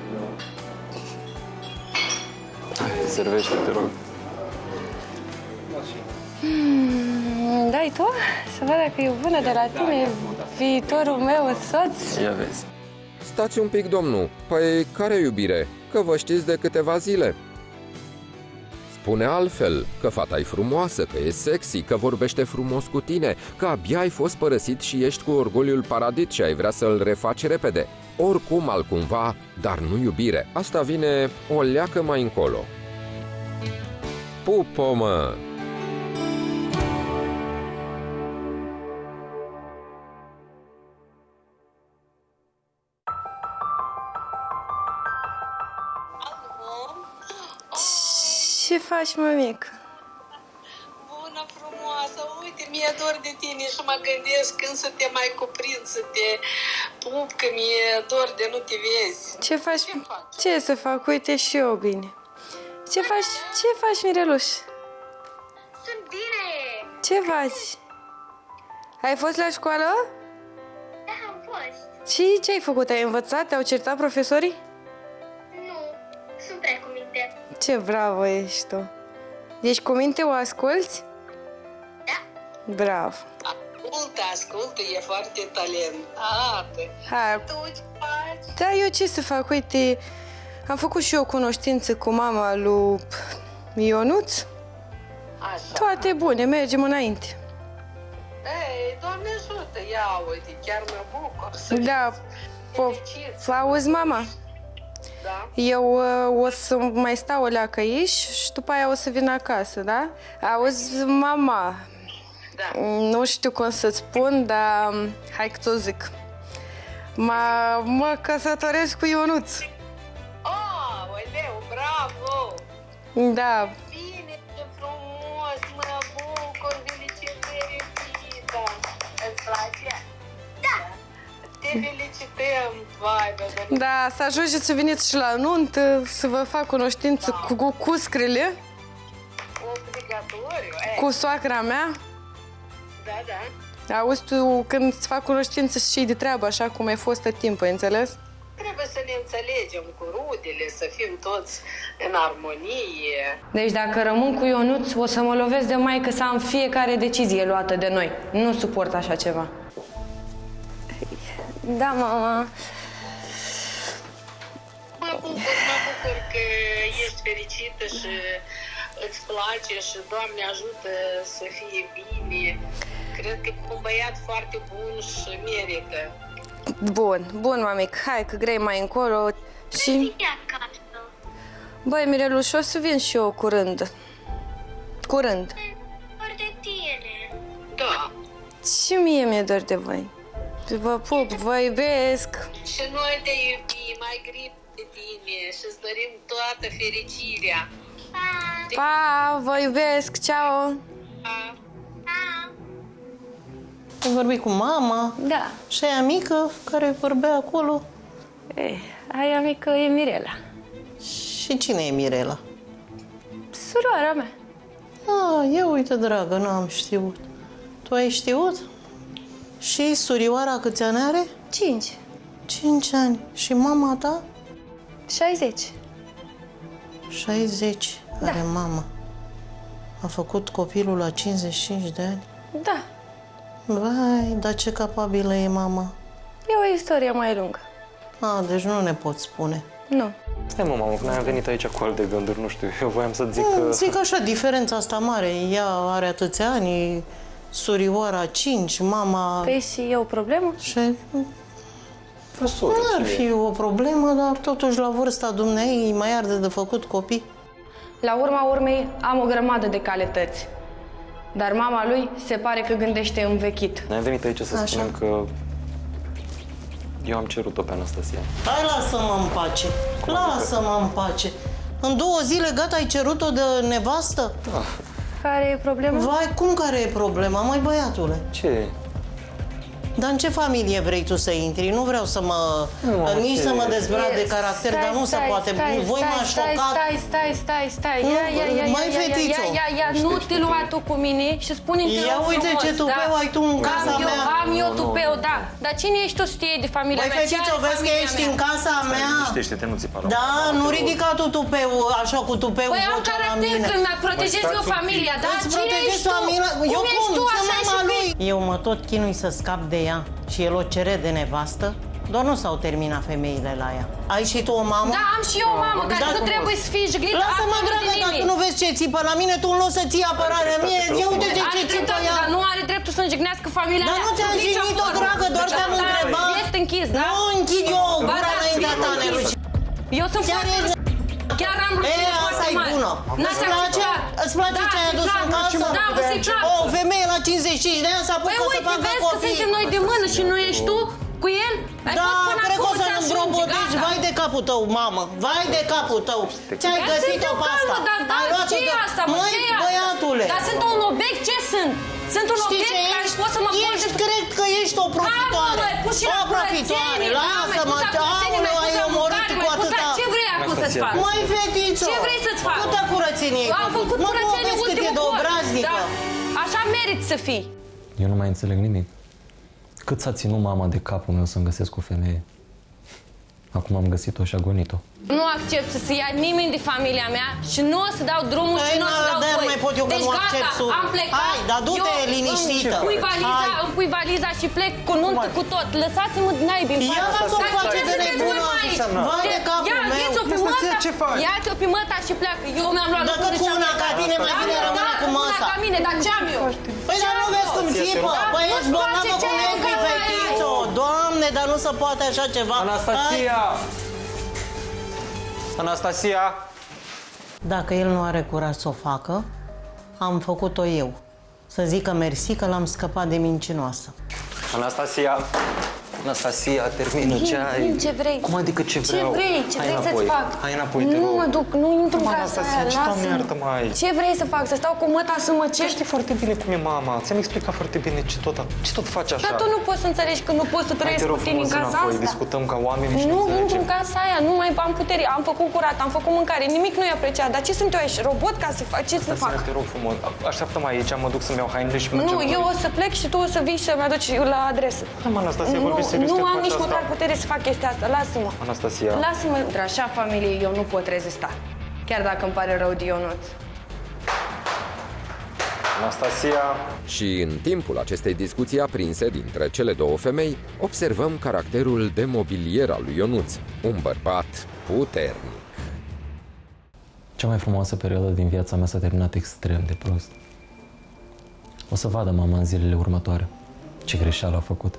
Hai, servește, te rog. Dai tu? Să văd dacă e bună de la tine, viitorul meu soț. Ia vezi. Stați un pic, domnul. Păi, care iubire? Că vă știți de câteva zile. Spune altfel, că fata e frumoasă, că e sexy, că vorbește frumos cu tine, că abia ai fost părăsit și ești cu orgoliul paradit și ai vrea să-l refaci repede. Oricum, altcumva, dar nu iubire. Asta vine o leacă mai încolo. Pupo, mă! Ce faci, mămic? Bună, frumoasă, uite, mi-e dor de tine și mă gândesc când să te mai cuprind, să te pup, că mi-e dor de nu te vezi. Ce faci? Ce să fac? Uite și eu bine. Ce faci, Mireluș? Sunt bine! Ce faci? Ai fost la școală? Da, am fost. Și ce ai făcut? Ai învățat? Te-au certat profesorii? Nu, sunt prea cu minte. Ce bravă ești tu! Ești cu minte, o asculți? Da. Bravo! Ascultă, e foarte talentată. Hai. Tu ce faci? Da, eu ce să fac? Uite, am făcut și eu cunoștință cu mama lui Ionuț. Așa. Toate bune, mergem înainte. Ei, Doamne ajută, ia uite, chiar mă bucur să Da, auzi, mama? Da. Eu o să mai stau o leacă aici și după aia o să vin acasă, da? Auzi, mama, Da. nu știu cum să-ți spun, dar hai că ți-o zic. Mă căsătoresc cu Ionuț. Oh, oleu, bravo! Da. Bine, ce frumos, mă bucur, felicitări, Vita. Îți place? Da. Te felicităm, vai, bădălii. Da, să ajungeți să veniți și la nuntă, să vă fac cunoștință cu cuscrile, Obligatoriu, cu soacra mea. Da, da. Auzi, tu când îți fac cunoștință și de treabă, așa cum ai fost tot timpul, ai înțeles? Trebuie să ne înțelegem cu rudele, să fim toți în armonie. Deci dacă rămân cu Ionuț, o să mă lovesc de maică să am fiecare decizie luată de noi. Nu suport așa ceva. Da, mama. Mă bucur că ești fericită și îți place și Doamne ajută să fie bine. Cred că e un băiat foarte bun și merită. Bun, mamic, hai că grei mai încolo și... Băi, Mireluș, o să vin și eu curând. Curând. Doar de tine. Da. Și mie mi-e dor de voi. Vă pup, vă iubesc. Și noi te iubim, ai grip de tine și îți dorim toată fericirea. Pa, vă iubesc, ceau. Pa. Ai vorbit cu mama? Da. Și aia mică care vorbea acolo? Aia mică e Mirela. Și cine e Mirela? Suroara mea. Ia uite, dragă, n-am știut. Tu ai știut? Și surioara câți ani are? 5. 5 ani. Și mama ta? 60. 60 are mama. A făcut copilul la 55 de ani? Da. Vai, dar ce capabilă e mama. E o istorie mai lungă. Deci nu ne pot spune. Nu. Stai mă, mamă, că noi am venit aici cu alte gânduri, nu știu, eu voiam să zic că... Zic așa, diferența asta mare. Ea are atâția ani, surioara 5, mama... Păi și e o problemă? Și... Profesoră, n-ar fi o problemă, dar totuși la vârsta dumneei mai arde de făcut copii. La urma urmei am o grămadă de calități. Dar mama lui se pare că gândește învechit. Noi am venit aici să spunem că eu am cerut-o pe Anastasia. Hai, lasă-mă în pace. Lasă-mă în pace. În 2 zile gata ai cerut-o de nevastă? Da. Care e problema? Vai, cum care e problema, măi băiatule? Ce? Dar în ce familie vrei tu să intri? Nu vreau să mă... nici să mă dezbrac de caracter, dar nu se poate. Voi m-a șocat. Stai. Ia, nu te lua tu cu mine și spune-mi te Ia uite ce tupeu ai tu în casa mea. Am eu tupeu, da. Dar cine ești tu să știi de familia mea? Băi, fetiță, vezi că ești în casa mea? Liniștește-te, nu țipa. Da, nu ridica tu tupeu, așa cu tupeu Păi am caracter când mi-a protejez eu familia, da? Cine ești tu? Eu cum ești tu așa și lui? Eu mă tot chinui să scap de ea și el o cere de nevastă. Doar nu s-au terminat femeile la ea. Ai și tu o mamă? Da, am și eu o mamă, dar tu trebuie să fii jignită. Lasă-mă, dragă, dacă nu vezi ce țipă la mine, tu în loc să ții apărarea mie, ia uite ce țipă ea. Dar nu are dreptul să înjignească familia mea. Dar nu ți-am jignit-o, dragă, doar te-am întrebat. Ești închis, da? Nu închid eu gura înaintea ta, Neluci. Eu sunt foarte... Chiar am rugăciune foarte mare. Bună. Îți place ce ai adus în casă? Da, vă să-i placă. O femeie la 55 de ani s-a apucat să facă vezi copii. că suntem noi de mână și nu ești tu cu el? Da, cred că o să nu îmbrobotezi. Vai de capul tău, mamă. Vai de capul tău. Ți-ai găsit-o pe asta. Ce e asta, mă? Măi, băiatule. Dar sunt un obiect? Ce sunt? Sunt un obiect care pot să mă pun... Cred că ești o profitoare. O profitoare. Lasă-mă. Aoleu, ai omorât cu atâta... Ce vrei acum să-ți fac? Măi, fetiță. Ce vrei să-ți fac? Câtă curățenie ai am făcut curățenie ultimul de obraznică. Așa meriți să fii. Eu nu mai înțeleg nimic. Cât s-a ținut mama de capul meu să-mi găsesc o femeie. Acum am găsit-o și a gonit-o. Nu accept să se ia nimeni de familia mea și nu o să dau drumul și nu o să dau voi. Mai pot eu, deci nu gata, accept am plecat. Hai, dar du-te liniștită. Îmi pui valiza și plec cu nuntă cu tot. Lăsați-mă naibii în Ia față. lasă-o face de nebună. Vai de capul meu. Ia-ți-o pe măta și pleacă. Eu mi-am luat Dacă cu una ca tine mai bine rămâne cu măsa. Ca mine, dar ce am eu? Păi dar nu vezi cum țipă? Păi ești bolnavă cu nervii, fetițo. Doamne, dar nu se poate așa ceva. Anastasia! Anastasia! Dacă el nu are curaj să o facă, am făcut-o eu. Să zică mersi că l-am scăpat de mincinoasă. Anastasia! Anastasia, termină ce ai. Ce vrei? Cum adică ce vreau? Ce vrei? Ce vrei să-ți fac? Hai înapoi, te rog. Nu mă duc, nu intru în casa aia, lasă-mă. Ce vrei să fac? Să stau cu măta să mă cer? Știi foarte bine cum e mama. Ți-am explicat foarte bine ce tot faci așa. Dar tu nu poți să înțelegi că nu poți să trăiesc cu tine în casa asta. Discutăm ca oameni și nu intru în casa aia, nu mai am putere. Am făcut curat, am făcut mâncare, nimic nu e apreciat. Dar ce sunt eu aici? Robot ca să fac? Ce să fac? Te rog frumos, așteaptă-mă aici, mă duc să-mi iau hainele și mergem. Nu, eu o să plec și tu o să vii și să-mi aduci la adresă. Anastasia, vorbești serios, nu am nici măcar putere să fac chestia asta. Lasă-mă. Anastasia. Lasă-mă. Între așa familie eu nu pot rezista. Chiar dacă îmi pare rău de Ionuț. Anastasia. Și în timpul acestei discuții aprinse dintre cele două femei, observăm caracterul de mobilier al lui Ionuț, un bărbat puternic. Cea mai frumoasă perioadă din viața mea s-a terminat extrem de prost. O să vadă mama în zilele următoare ce greșeală a făcut.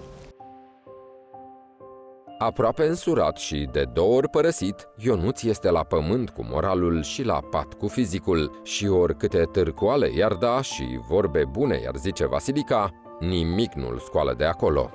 Aproape însurat și de 2 ori părăsit, Ionuț este la pământ cu moralul și la pat cu fizicul și oricâte târcoale i-ar da și vorbe bune i-ar zice Vasilica, nimic nu-l scoală de acolo.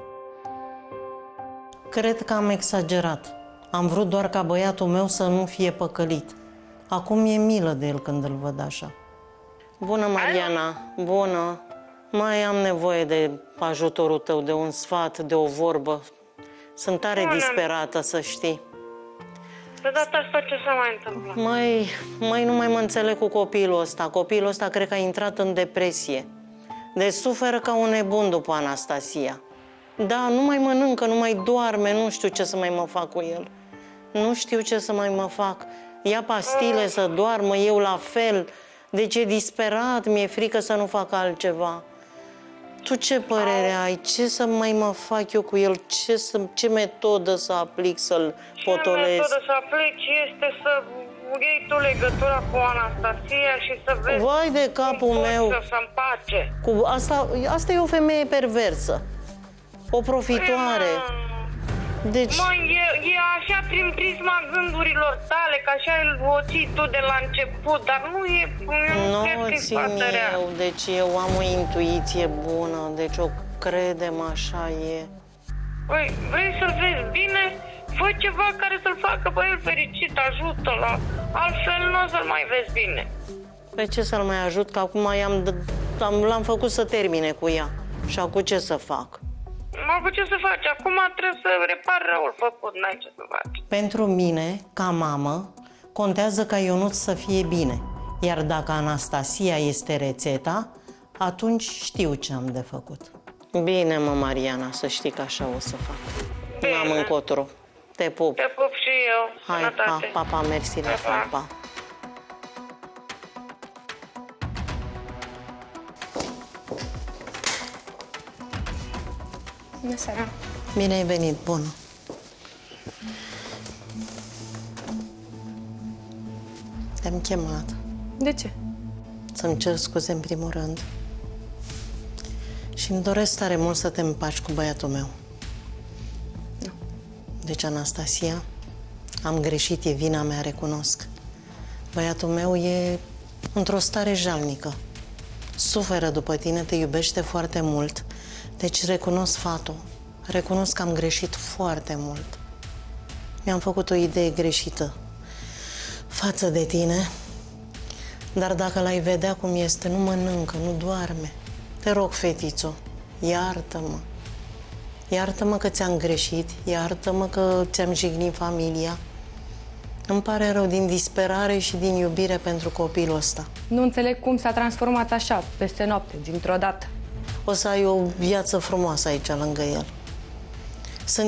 Cred că am exagerat. Am vrut doar ca băiatul meu să nu fie păcălit. Acum mi-e milă de el când îl văd așa. Bună, Mariana, bună. Mai am nevoie de ajutorul tău, de un sfat, de o vorbă. Sunt tare disperată, să știi. De data asta ce s-a mai întâmplat? Nu mai mă înțeleg cu copilul ăsta. Copilul ăsta cred că a intrat în depresie. Deci suferă ca un nebun după Anastasia. Da, nu mai mănâncă, nu mai doarme, nu știu ce să mai mă fac cu el. Nu știu ce să mai mă fac. Ia pastile să doarmă, eu la fel. Deci e disperat, mi-e frică să nu fac altceva. Tu ce părere ai? Ce să mai mă fac eu cu el? Ce metodă să aplic să-l potolesc? Ce metodă să aplici este să iei tu legătura cu Anastasia și să vezi. Vai de capul meu! Să împace. Asta e o femeie perversă. O profitoare. Deci... e așa prin prisma gândurilor tale, că așa o ții tu de la început, dar nu e... Nu țin eu, deci eu am o intuiție bună, deci o credem, așa e. Păi, vrei să-l vezi bine? Fă ceva care să-l facă pe el fericit, ajută-l, altfel nu o să-l mai vezi bine. Pe ce să-l mai ajut, că acum l-am făcut să termine cu ea. Și acum ce să fac? Nu, ce să faci? Acum trebuie să repari răul făcut, n-ai ce să faci. Pentru mine, ca mamă, contează ca Ionuț să fie bine. Iar dacă Anastasia este rețeta, atunci știu ce am de făcut. Bine, mă, Mariana, să știi că așa o să fac. N-am încotro. Te pup. Te pup și eu. Hai, pa, mersi, la fel, pa. Bună seara. Bine ai venit, bună. Te-am chemat. De ce? Să-mi cer scuze în primul rând. Și îmi doresc tare mult să te împaci cu băiatul meu. Nu. Deci, Anastasia, am greșit, e vina mea, recunosc. Băiatul meu e într-o stare jalnică. Suferă după tine, te iubește foarte mult. Deci recunosc sfatul. Recunosc că am greșit foarte mult. Mi-am făcut o idee greșită față de tine. Dar dacă l-ai vedea cum este, nu mănâncă, nu doarme. Te rog, fetițo, iartă-mă. Iartă-mă că ți-am greșit, iartă-mă că ți-am jignit familia. Îmi pare rău din disperare și din iubire pentru copilul ăsta. Nu înțeleg cum s-a transformat așa, peste noapte, dintr-o dată. O să ai o viață frumoasă aici, lângă el. Sunt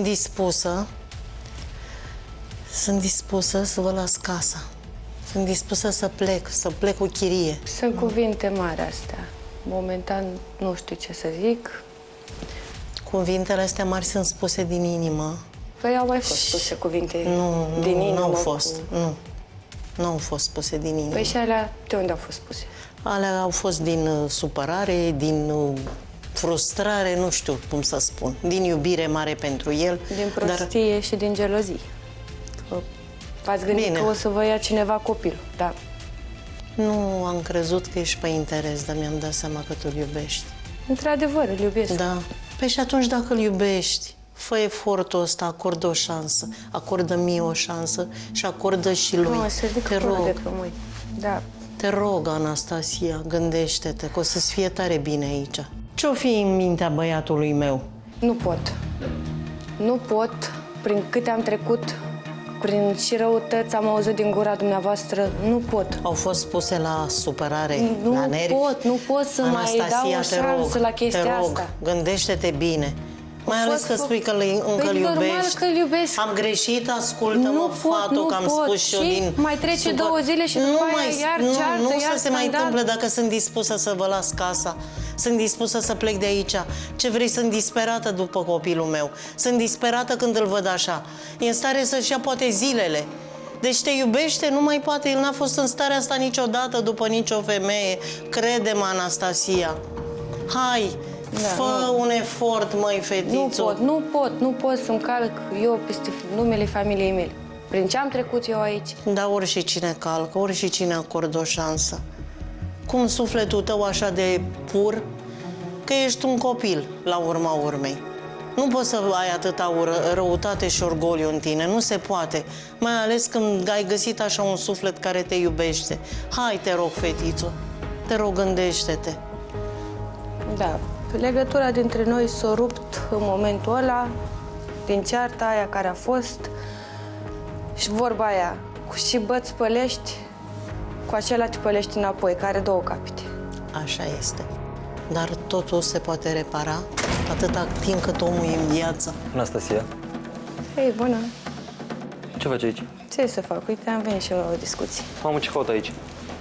dispusă să vă las casa. Sunt dispusă să plec cu chirie. Sunt cuvinte mari astea. Momentan nu știu ce să zic. Cuvintele astea mari sunt spuse din inimă. Păi au mai fost spuse cuvinte din inimă? Nu au fost, nu au fost spuse din inimă. Păi și alea de unde au fost spuse? Alea au fost din supărare, din frustrare, nu știu cum să spun, din iubire mare pentru el. Din prostie și din gelozie. V-ați gândit că o să vă ia cineva copilul, da. Nu am crezut că ești pe interes, dar mi-am dat seama că tu îl iubești. Într-adevăr, îl iubesc. Da. Păi și atunci dacă îl iubești, fă efortul ăsta, acordă o șansă, acordă mie o șansă și acordă și lui. Te rog. Da. Te rog, Anastasia, gândește-te că o să-ți fie tare bine aici. Ce-o fi în mintea băiatului meu? Nu pot. Nu pot. Prin câte am trecut, prin și răutăți am auzit din gura dumneavoastră, nu pot. Au fost spuse la supărare, la nervi? Nu pot să Anastasia, mai dau o șansă la chestia asta. Gândește-te bine. Mai ales că spui că încă îl iubești. Că-l iubesc. Am greșit, ascultă-mă, fată, că am spus și eu din... mai trece 2 zile și după aia iar ceartă, nu iar să se mai întâmple dacă sunt dispusă să vă las casa. Sunt dispusă să plec de aici. Ce vrei? Sunt disperată după copilul meu. Sunt disperată când îl văd așa. E în stare să-și ia poate zilele. Deci te iubește, nu mai poate. El n-a fost în starea asta niciodată după nicio femeie. Crede-mă, Anastasia. Hai! Fă un efort, măi, fetițo. Nu pot să-mi calc eu peste numele familiei mele. Prin ce am trecut eu aici? Da, ori și cine calcă, ori și cine acordă o șansă. Cum sufletul tău așa de pur, că ești un copil, la urma urmei. Nu poți să ai atâta răutate și orgoliu în tine, nu se poate. Mai ales când ai găsit așa un suflet care te iubește. Hai, te rog, fetițo, te rog, gândește-te. Da. Legătura dintre noi s-a rupt în momentul ăla, din cearta aia care a fost. Și vorba aia, cu și băți pălești, cu acela te pălești înapoi, care are 2 capete. Așa este. Dar totul se poate repara atâta timp cât omul e în viață. Anastasia. Hei, bună. Ce faci aici? Ce să fac? Uite, am venit și eu la o discuție. Mamă, ce caut aici?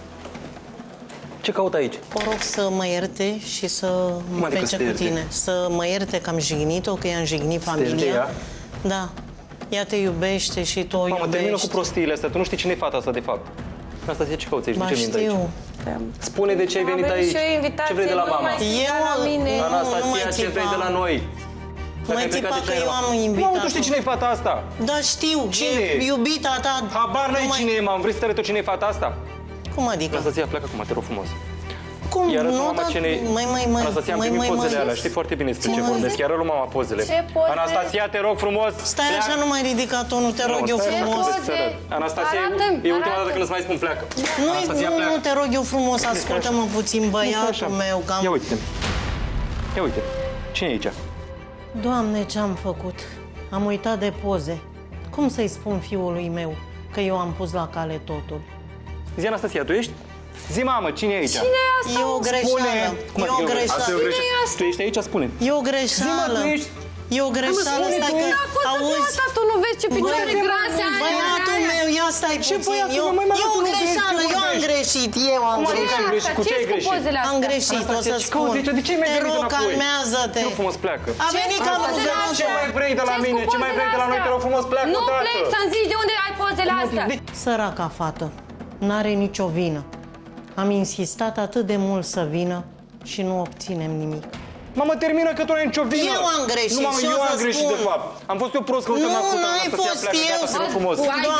Ce caut aici? O rog să mă ierte și să mă plece cu tine. Să mă ierte că am jignit-o, că i-am jignit familia. Da. Ea te iubește și tu o iubești. Mamă, termină cu prostiile astea. Tu nu știi cine e fata asta, de fapt. Anastasia, ce cauți aici? De ce vin aici? Spune de ce ai venit aici. Ce vrei de la mama? Anastasia, ce vrei de la noi? Mă țipa că eu am invitat. Mamă, tu știi cine e fata asta? Da, știu. Cine e? Iubita ta. Habar n-ai cine e, mamă. Vrei să te arăt cine e fata asta? Cum adică? Anastasia, pleacă acum, te rog frumos. Cum? Iar Nu, mama cine... Anastasia, am primit pozele alea. Știi foarte bine despre ce vorbesc. Iar lui mama pozele. Anastasia, te rog frumos. Stai așa, nu mai ridica tonul, te rog eu frumos. Anastasia, e ultima dată când îți mai spun pleacă. Nu, te rog eu frumos, ascultă-mă puțin, băiatul meu. Ia uite-te. Ia uite. Cine e aici? Doamne, ce-am făcut? Am uitat de poze. Cum să-i spun fiului meu că eu am pus la cale totul? Zi, Anastasia, tu ești? Zi, mamă, cine e aici? Cine e asta? E o greșeală. E o greșeală. Tu ești aici? Spune. E o greșeală. E o greșeală asta că auzi. Tu nu vezi ce picioare grase are. Băiatul meu, ia stai puțin. E o greșeală, eu am greșit. Eu am greșit. Cu ce ai greșit? Am greșit, o să spun. Te rog, calmează-te. Te rog frumos, pleacă. A venit ca rugat. Ce mai vrei de la mine? Ce mai vrei de la noi? Te rog frumos, pleacă odată. Nu plec, să-mi zici de unde ai pozele astea. Săraca fată, n-are nicio vină. Am insistat atât de mult să vină și nu obținem nimic. Mamă, termină că tu nu ai nicio vină. Eu am greșit. Nu, mamă, eu am greșit, de fapt. Am fost eu prost că nu m-am ascultat. Anastasia, pleacă, gata, te rog frumos.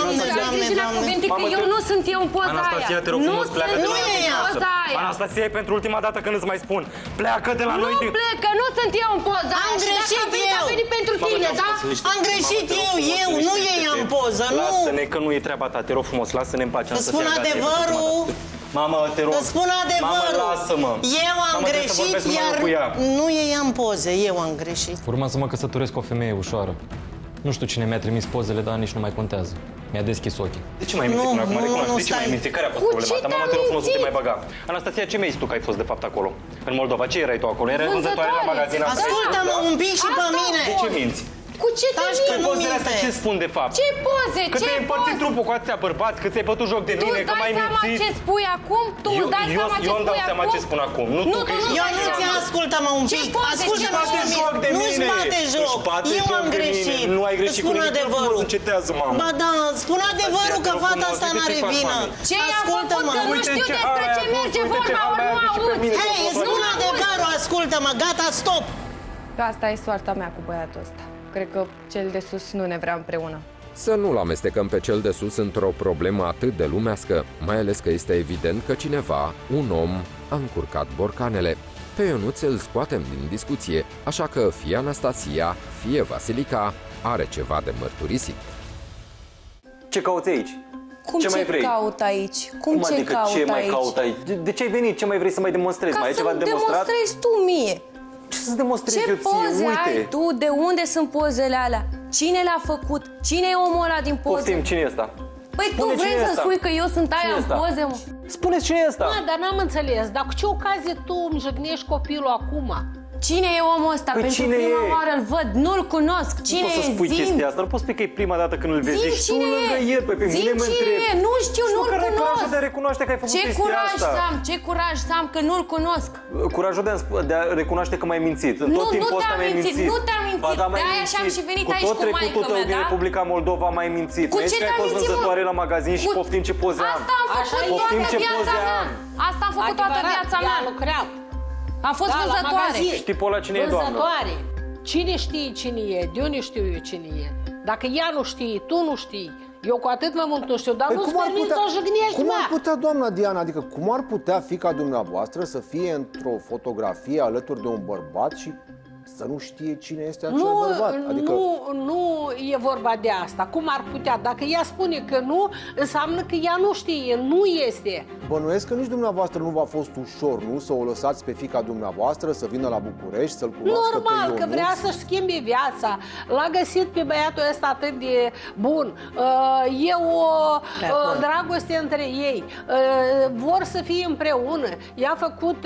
Doamne, eu nu sunt eu în poza aia. Anastasia, te rog frumos, pleacă de la noi. Anastasia, e pentru ultima dată când îți mai spun. Pleacă de la noi. Nu plec, că nu sunt eu în poza aia. Am greșit eu. Am venit pentru tine, da? Am greșit eu, nu ei în poză, nu. Lasă-ne că nu e treaba ta, te rog frumos, lasă-ne în pace. Îți spun adevărul. Mamă, te rog. Îți spun adevărul. Mamă, lasă-mă. Eu am greșit, iar nu ei am poze. Eu am greșit. Urma să mă căsătoresc cu o femeie ușoară. Nu știu cine mi-a trimis pozele, dar nici nu mai contează. Mi-a deschis ochii. De ce mai minți până acum? Recunoaște. De ce mai minți? Care a fost problema ta? Mamă, te rog frumos să te mai băga. Anastasia, ce mi-ai zis tu că ai fost de fapt acolo? În Moldova, ce erai tu acolo? Erai vânzătoare la magazin? Ascultă-mă un pic și pe mine. De ce minți? Cu ce te Taci că nu Pozele astea ce minte. spun de fapt? Ce poze? Că Ce ți-ai împărțit trupul cu atâția bărbați, că ți-ai bătut joc de mine, că m-ai mințit. Tu îți dai seama ce spui acum? Tu îți dai seama ce Eu îmi dau spui seama acum? ce spun acum. Nu tu, că ești... Eu nu ți ascultă-mă un pic. Ascultă-mă bate și joc de nu-ți mine. bate joc. Își bate Eu joc am de greșit. mine. Nu ai greșit cu Spun nimic. adevărul. Nu încetează, mamă. Ba da, spun adevărul că fata asta n-are vină. Ce i-a făcut Ascultă-mă. că nu știu despre ce merge vorba, ori nu auzi? Hei, spun adevărul, ascultă-mă, gata, stop. Asta e soarta mea cu băiatul ăsta. Cred că cel de sus nu ne vrea împreună. Să nu-l amestecăm pe cel de sus într-o problemă atât de lumească, mai ales că este evident că cineva, un om, a încurcat borcanele. Pe Ionuț îl scoatem din discuție, așa că fie Anastasia, fie Vasilica are ceva de mărturisit. Ce cauți aici? Cum ce mai ce vrei? caut aici? Cum ce adică caut ce mai aici? caut aici? De ce ai venit? Ce mai vrei să mai demonstrezi? Ca Mai ai ceva să-mi de demonstrat? demonstrezi tu mie. Ce să demonstrezi Ce eu ție? poze ai Uite! tu? De unde sunt pozele alea? Cine le-a făcut? Cine e omul ăla din poze? Poftim, cine e ăsta? Păi Spune tu vrei cine e să ăsta? spui că eu sunt Cine aia e în ăsta? poze, mă? Spuneți cine e ăsta? Da, dar n-am înțeles. Dar cu ce ocazie tu îmi jignești copilul acum? Cine e omul ăsta? Păi Pentru cine prima e? oară îl văd, nu-l cunosc. Cine Nu poți să e? spui Zim! chestia asta, nu poți spui că e prima dată când îl vezi. Zim Ești tu cine lângă e? el, pe Zim mine mă cine întreb. e? Nu știu, nu-l care cunosc. curajul de a recunoaște că ai făcut Ce chestia curaj asta? să am? Ce curaj să am că nu-l cunosc? Curajul de a recunoaște că m-ai mințit. În tot timpul ăsta mi-ai mințit. Nu te-am mințit, Ba da, m-ai de-aia mințit. și-am și venit aici tot cu maică trecutul tău mea, din da? Republica Moldova m-ai mințit. Cu Mi-ai ce zis că ai te-am fost mințit, mă? vânzătoare la magazin și poftim ce poze am. Asta am făcut Poftim toată ce viața poze mea. am. Asta am făcut toată Adevărat, viața ea mea. a lucrat. Am fost Da, la vânzătoare. magazin. Tipul ăla cine e, doamnă? Vânzătoare. Cine știe cine e? De unde știu eu cine e? Dacă ea nu știe, tu nu știi. Eu cu atât mai mult nu știu, dar nu-ți permit să o jignești, cum mă. ar putea, doamna Diana, adică cum ar putea fiica dumneavoastră să fie într-o fotografie alături de un bărbat și să nu știe cine este acel bărbat? Adică... Nu e vorba de asta. Cum ar putea? Dacă ea spune că nu, înseamnă că ea nu știe, nu este. Bănuiesc că nici dumneavoastră nu v-a fost ușor, nu? Să o lăsați pe fiica dumneavoastră să vină la București, să-l cunoască Normal, pe Ionuț. că vrea să-și schimbe viața. L-a găsit pe băiatul ăsta atât de bun. E o dragoste între ei. Vor să fie împreună. I-a făcut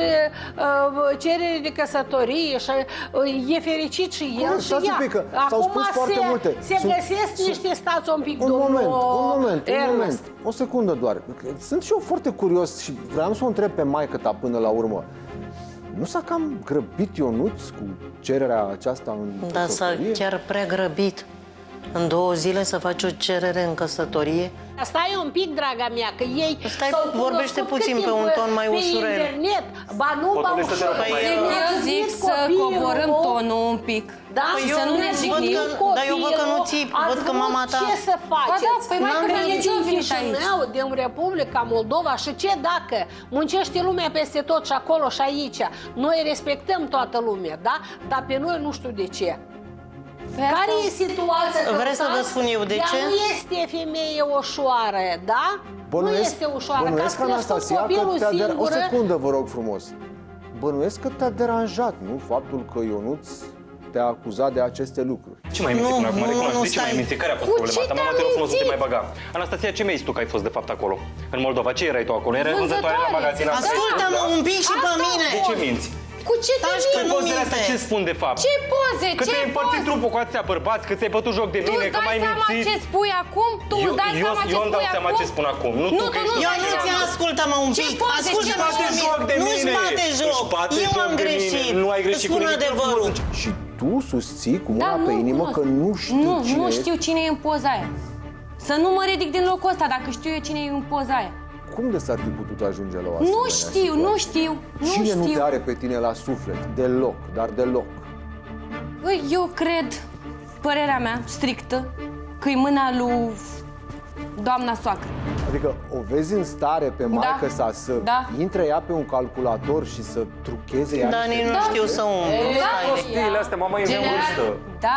cerere de căsătorie și e fericit și el și Stați un pic, că ea. s-au spus foarte multe. Se găsesc niște, stați un pic, Un domnul moment. Ernest. O secundă doar. Sunt și eu foarte curios și vreau să o întreb pe maică-ta până la urmă. Nu s-a cam grăbit Ionuț cu cererea aceasta în Da, s-a căsătorie? chiar prea grăbit. În 2 zile să faci o cerere în căsătorie? Stai un pic, draga mea, că ei Stai, vorbește puțin pe un ton mai ușurel. Pe internet. Ba nu, ba ușurel. Eu zic să coborâm tonul un pic. Da? Păi să nu ne jignim. Dar eu văd că nu ții, văd că mama ta... Ce să faceți? Ba da, păi mai N-am că venit ce-am din venit aici? Chișinău, din Republica Moldova și ce dacă muncește lumea peste tot și acolo și aici. Noi respectăm toată lumea, da? Dar pe noi nu știu de ce. Care e situația? Vreți să vă spun eu de ea ce? nu este femeie ușoară, da? Nu este ușoară. Bănuiesc că, Anastasia, că o secundă, vă rog frumos. Bănuiesc că te-a deranjat, nu? Faptul că Ionuț te-a acuzat de aceste lucruri. Ce mai minți până acum? Recunoaște, de ce mai minți? Care a fost problema ta? Mama, te rog frumos să te mai băga. Anastasia, ce mi-ai zis tu că ai fost de fapt acolo? În Moldova, ce erai tu acolo? Erai vânzătoare la magazin? Ascultă-mă un pic și pe mine! De ce minți? Cu ce te Că pozele astea ce spun de fapt? Ce poze? Că ți-ai împărțit trupul cu atâția bărbați, că ți-ai bătut joc de mine, că m-ai mințit. Tu îți dai seama ce spui acum? Tu îți dai seama ce Eu îmi dau spui seama acum? ce spun acum. Nu tu, că ești... Eu nu ți ascultă-mă un pic. Ascultă-mă bate și joc de nu-ți mine. bate joc. Își bate Eu joc am de mine. greșit. Nu ai greșit cu Spun nimic. adevărul. Și tu susții cu mâna pe nu inimă cunosc. că nu știi cine Nu e? știu cine e în poza aia. Să nu mă ridic din locul ăsta dacă știu eu cine e în poza aia. Cum de s-ar fi putut ajunge la o asemenea Nu știu, nu știu, nu Cine nu știu. te are pe tine la suflet? Deloc, dar deloc. Băi, eu cred, părerea mea strictă, că e mâna lui doamna soacră. Adică o vezi în stare pe maică sa să intre ea pe un calculator și să trucheze ea Dar nici nu știu să umblu. Prostiile astea, mama e în vârstă.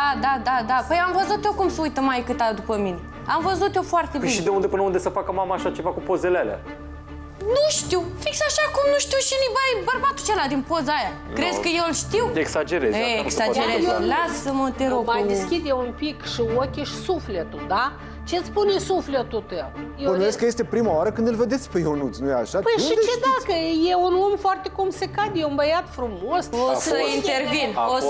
Da. Păi am văzut eu cum se uită maică ta după mine. Am văzut eu foarte Păi bine. și de unde până unde să facă mama așa ceva cu pozele alea? Nu știu, fix așa cum nu știu și nici bărbatul acela din poza aia. Crezi că eu îl știu? Exagerezi. Exagerezi. Lasă-mă, te rog. Mai deschide un pic și ochii și sufletul, da? Ce-ți spune sufletul tău? Bănuiesc că este prima oară când îl vedeți pe Ionuț, nu-i așa? Păi și ce dacă? E un om foarte cum se cade, e un băiat frumos. O să intervin.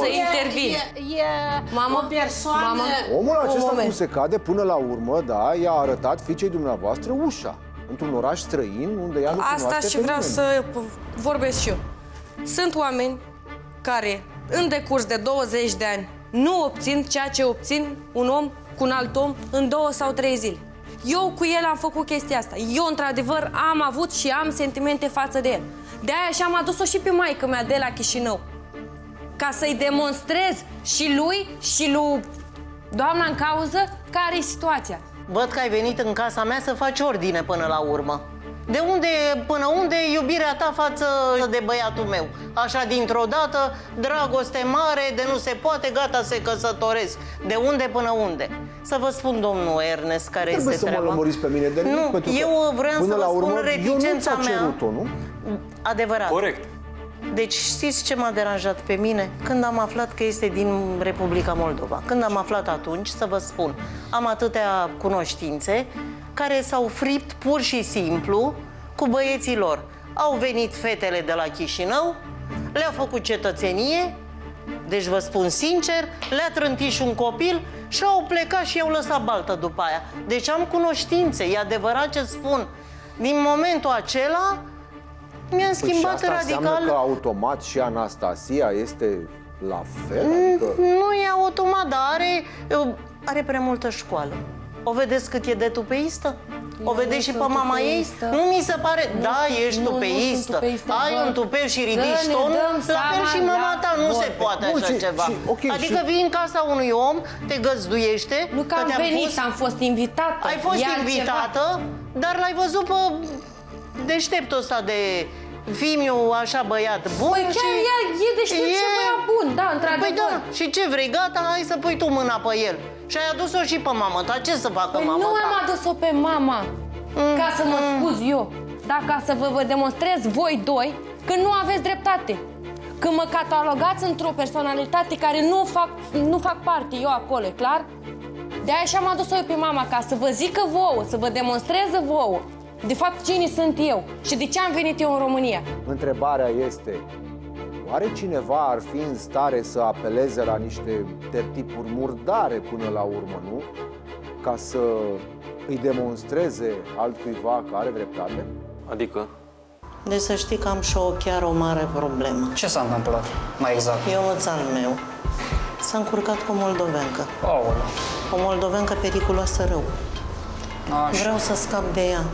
E o persoană... Omul acesta cum se cade, până la urmă, da, i-a arătat fiicei dumneavoastră ușa. Într-un oraș străin, unde ea nu cunoaște Asta și pe vreau nimeni. să vorbesc și eu. Sunt oameni care, în decurs de 20 de ani, nu obțin ceea ce obțin un om cu un alt om în 2 sau 3 zile. Eu cu el am făcut chestia asta. Eu, într-adevăr, am avut și am sentimente față de el. De-aia și am adus-o și pe maică mea de la Chișinău. Ca să-i demonstrez și lui și lui doamna în cauză care e situația. Văd că ai venit în casa mea să faci ordine până la urmă. De unde, până unde e iubirea ta față de băiatul meu? Așa dintr-o dată, dragoste mare, de nu se poate, gata, se căsătoresc. De unde până unde? Să vă spun, domnul Ernest, care este treaba. Trebuie să mă lămuriți pe mine de nimic, nu, pentru că eu vreau până să la vă urmă, spun reticența eu nu mea. cerut-o, nu? Adevărat. Corect. Deci știți ce m-a deranjat pe mine? Când am aflat că este din Republica Moldova. Când am aflat atunci, să vă spun, am atâtea cunoștințe care s-au fript pur și simplu cu băieții lor. Au venit fetele de la Chișinău, le-au făcut cetățenie, deci vă spun sincer, le-a trântit și un copil și au plecat și i-au lăsat baltă după aia. Deci am cunoștințe, e adevărat ce spun. Din momentul acela mi-am schimbat și asta radical. înseamnă că automat și Anastasia este la fel? Adică... Nu e automat, dar are prea multă școală. O vedeți cât e de tupeistă? O vedeți și pe mama ei? Nu mi se pare... Da, ești tupeistă. Ai un tupeu și ridici tonul. La fel și mama ta, nu se poate așa ceva. Adică vii în casa unui om, te găzduiește. Nu că am venit, am fost invitată. Ai fost invitată, dar l-ai văzut pe deșteptul ăsta de... Fimiu, așa băiat bun. Păi chiar e deștept și băiat bun, da, într-adevăr. Păi da, și ce vrei, gata, hai să pui tu mâna pe el. Și ai adus-o și pe mamă ta, ce să facă mama ta? Nu am adus-o pe mama ca să mă scuz eu, dar ca să vă demonstrez voi doi că nu aveți dreptate. Când mă catalogați într-o personalitate care nu fac parte eu acolo, e clar? De-aia și am adus-o eu pe mama ca să vă zică vouă, să vă demonstreze vouă de fapt cine sunt eu și de ce am venit eu în România. Întrebarea este, oare cineva ar fi în stare să apeleze la niște tertipuri murdare până la urmă, nu? Ca să îi demonstreze altcuiva că are dreptate? Adică? Deci să știi că am și chiar o mare problemă. Ce s-a întâmplat, mai exact? Ionuț al meu s-a încurcat cu o moldovencă. Aoleu. O moldovencă periculoasă rău. Așa. Vreau să scap de ea.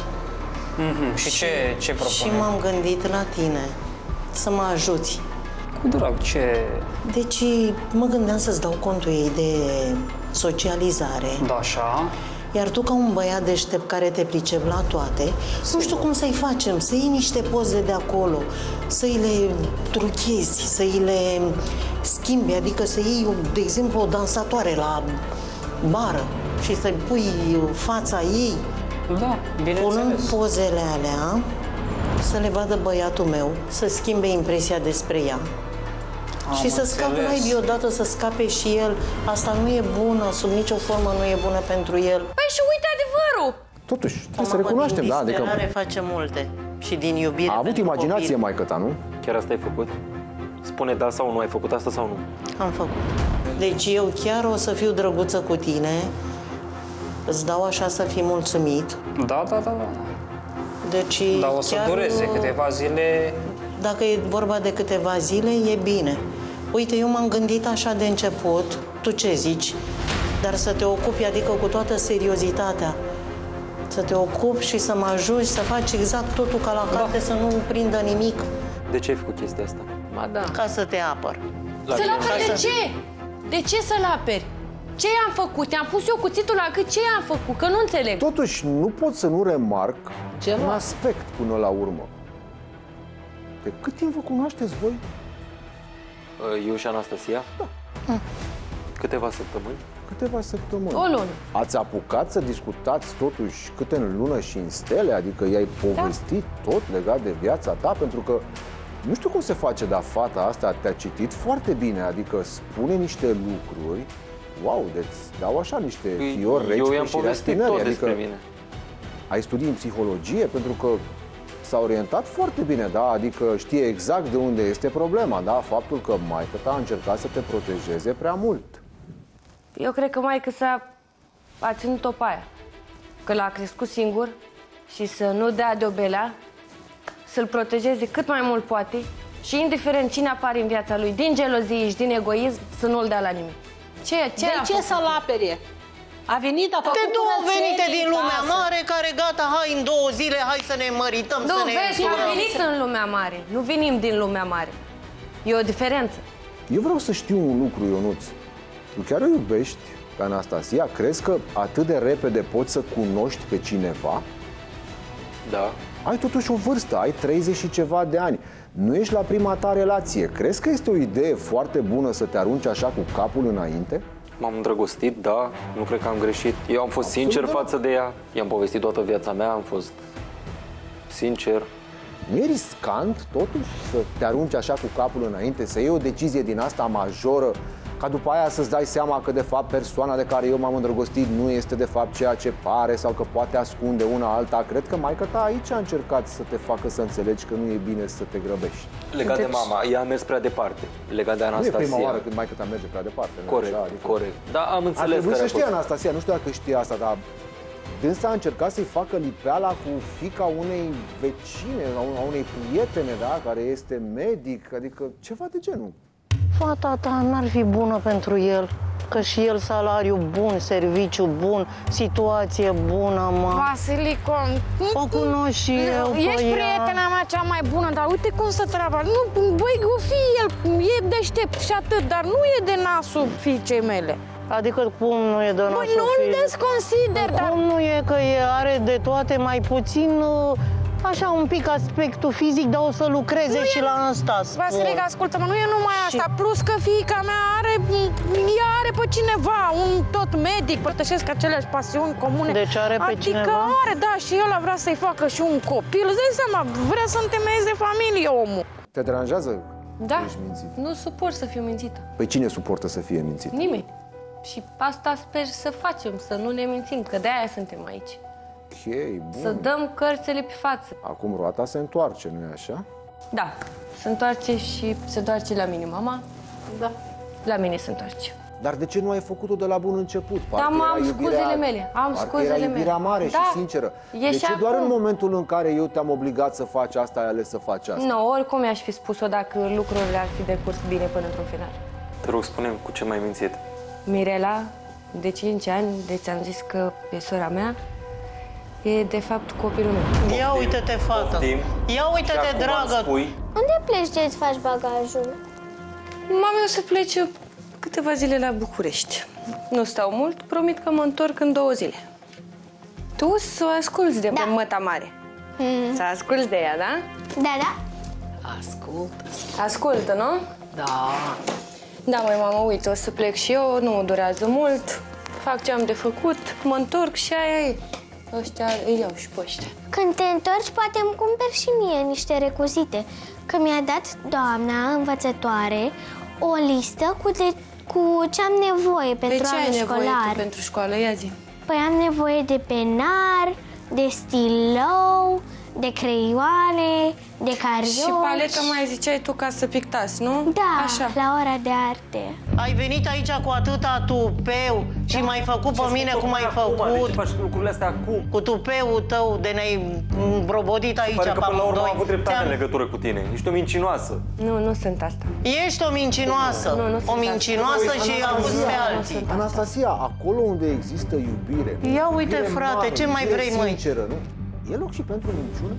Și ce propune? Și m-am gândit la tine, să mă ajuți. Cu drag, ce... Deci mă gândeam să-ți dau contul ei de socializare. Da, așa. Iar tu, ca un băiat deștept care te pricep la toate, nu știu cum să-i facem, să iei niște poze de acolo, să-i le truchezi, să-i le schimbi, adică să iei, de exemplu, o dansatoare la bară și să-i pui fața ei. Da, bineînțeles. Punând pozele alea, să le vadă băiatul meu, să schimbe impresia despre ea. Și să scape mai odată, să scape și el. Asta nu e bună, sub nicio formă nu e bună pentru el. Păi și uite adevărul! Totuși, trebuie să recunoaștem, da? Adică face multe și din iubire. A avut imaginație maică-ta, nu? Chiar asta ai făcut? Spune da sau nu, ai făcut asta sau nu? Am făcut. Deci eu chiar o să fiu drăguță cu tine. Îți dau așa să fii mulțumit. Da. Deci dar o să dureze câteva zile. Dacă e vorba de câteva zile, e bine. Uite, eu m-am gândit așa de început, tu ce zici, dar să te ocupi, adică cu toată seriozitatea, să te ocupi și să mă ajuți să faci exact totul ca la carte, să nu prindă nimic. De ce ai făcut chestia asta? Ba da. Ca să te apăr. Să-l aperi de ce? De ce să-l aperi? Ce i-am făcut? Te-am pus eu cuțitul la gât, ce i-am făcut? Că nu înțeleg. Totuși, nu pot să nu remarc un aspect până la urmă. De cât timp vă cunoașteți voi? Eu și Anastasia? Da. Câteva săptămâni? Câteva săptămâni. O lună. Ați apucat să discutați totuși câte în lună și în stele? Adică i-ai povestit tot legat de viața ta? Pentru că nu știu cum se face, dar fata asta te-a citit foarte bine. Adică spune niște lucruri wow, deci dau așa niște fiori reci Eu pe i-am șirea povestit spinării, tot despre adică mine. ai studii în psihologie pentru că s-a orientat foarte bine, da? Adică știe exact de unde este problema, da? Faptul că maică-ta a încercat să te protejeze prea mult. Eu cred că maică a ținut-o pe aia. Că l-a crescut singur și să nu dea de obelea, să-l protejeze cât mai mult poate și indiferent cine apare în viața lui, din gelozie și din egoism, să nu-l dea la nimeni. De ce să-l apere? A venit, a făcut De două curățenie venite din în lumea casă. mare care gata, hai în 2 zile, hai să ne mărităm, Nu, să ne vezi, am însurăm. venit în lumea mare. Nu venim din lumea mare. E o diferență. Eu vreau să știu un lucru, Ionuț. Tu chiar o iubești pe Anastasia? Crezi că atât de repede poți să cunoști pe cineva? Da. Ai totuși o vârstă, ai 30 și ceva de ani. Nu ești la prima ta relație. Crezi că este o idee foarte bună să te arunci așa cu capul înainte? M-am îndrăgostit, da, nu cred că am greșit. Eu am fost sincer față de ea, i-am povestit toată viața mea, am fost sincer. Nu e riscant, totuși, să te arunci așa cu capul înainte, să iei o decizie din asta majoră, ca după aia să-ți dai seama că, de fapt, persoana de care eu m-am îndrăgostit nu este, de fapt, ceea ce pare sau că poate ascunde una alta. Cred că maică-ta aici a încercat să te facă să înțelegi că nu e bine să te grăbești. Legat de mama, ea a mers prea departe. Legat de Anastasia. Nu e prima oară când maică-ta merge prea departe. Corect, așa, adică... corect. Da, am înțeles. Ar trebui să știe Anastasia, nu știu dacă știe asta, dar dânsa a încercat să-i facă lipeala cu fiica unei vecine, a unei prietene, da, care este medic, adică ceva de genul. Fata ta n-ar fi bună pentru el, că și el salariu bun, serviciu bun, situație bună, mă. Vasilico, o cunosc și eu pe ești ea. prietena mea cea mai bună, dar uite cum stă treaba. Nu, băi, o fi el, e deștept și atât, dar nu e de nasul fiicei mele. Adică cum nu e de nasul Băi, nu-l fiicei? desconsider, dar... Cum nu e că are de toate mai puțin... Așa un pic aspectul fizic, dar o să lucreze Nu și e... la asta, spun. Vasilica, ascultă-mă, nu e numai asta. Plus că fiica mea ea are pe cineva, un tot medic, părtășesc aceleași pasiuni comune. Deci are pe cineva? Adică are, da, și el vrea să-i facă și un copil. Îți dai seama, vrea să întemeieze familie, omul. Te deranjează? Da, Ești mințit. nu suport să fiu mințită. Păi cine suportă să fie mințit? Nimeni. Și asta sper să facem, să nu ne mințim, că de-aia suntem aici. Ok, bun. Să dăm cărțile pe față. Acum roata se întoarce, nu-i așa? Da, se întoarce și se întoarce la mine, mama. Da. La mine se întoarce. Dar de ce nu ai făcut-o de la bun început? Da, mă, am scuzele mele. Am scuzele era iubirea mele. mare Da. și sinceră. E De și ce doar acum. în momentul în care eu te-am obligat să faci asta, ai ales să faci asta? Nu, oricum i-aș fi spus-o dacă lucrurile ar fi decurs bine până într-un final. Te rog, spune-mi cu ce m-ai mințit. Mirela, de 5 ani, deci am zis că e sora mea, e de fapt copilul meu. Ia uite-te, fată. Ia uite-te, dragă. Unde pleci de-ți faci bagajul? Mama o să plece câteva zile la București. Nu stau mult, promit că mă întorc în 2 zile. Tu să o asculți de pe măta mare. Să asculți de ea, da? Da, da. Ascultă, nu? Da. Da, măi, mamă, uite, o să plec și eu, nu durează mult, fac ce am de făcut, mă întorc și aia e. Ăștia îi iau și pe ăștia. Când te întorci, poate îmi cumperi și mie niște recuzite. Că mi-a dat doamna învățătoare o listă cu ce am nevoie pentru De ce ai anul nevoie școlar. tu pentru școală? Ia zi. Păi am nevoie de penar, de stilou, de creioane, de carioci. Și paleta mai ziceai tu ca să pictați, nu? Da, Așa. la ora de arte. Ai venit aici cu atâta tupeu și m-ai făcut pe mine cum ai făcut. De ce faci lucrurile astea acum? Cu tupeul tău de ne-ai îmbrobodit aici Pare că pe până la urmă am amândoi. avut dreptate în legătură cu tine. Ești o mincinoasă. Nu sunt asta. Ești o mincinoasă. Nu O mincinoasă și auzi pe alții. Anastasia, acolo unde există iubire... Ia uite, iubire frate, mare, ce mai iubire vrei, măi? sinceră, nu? E loc și pentru minciună?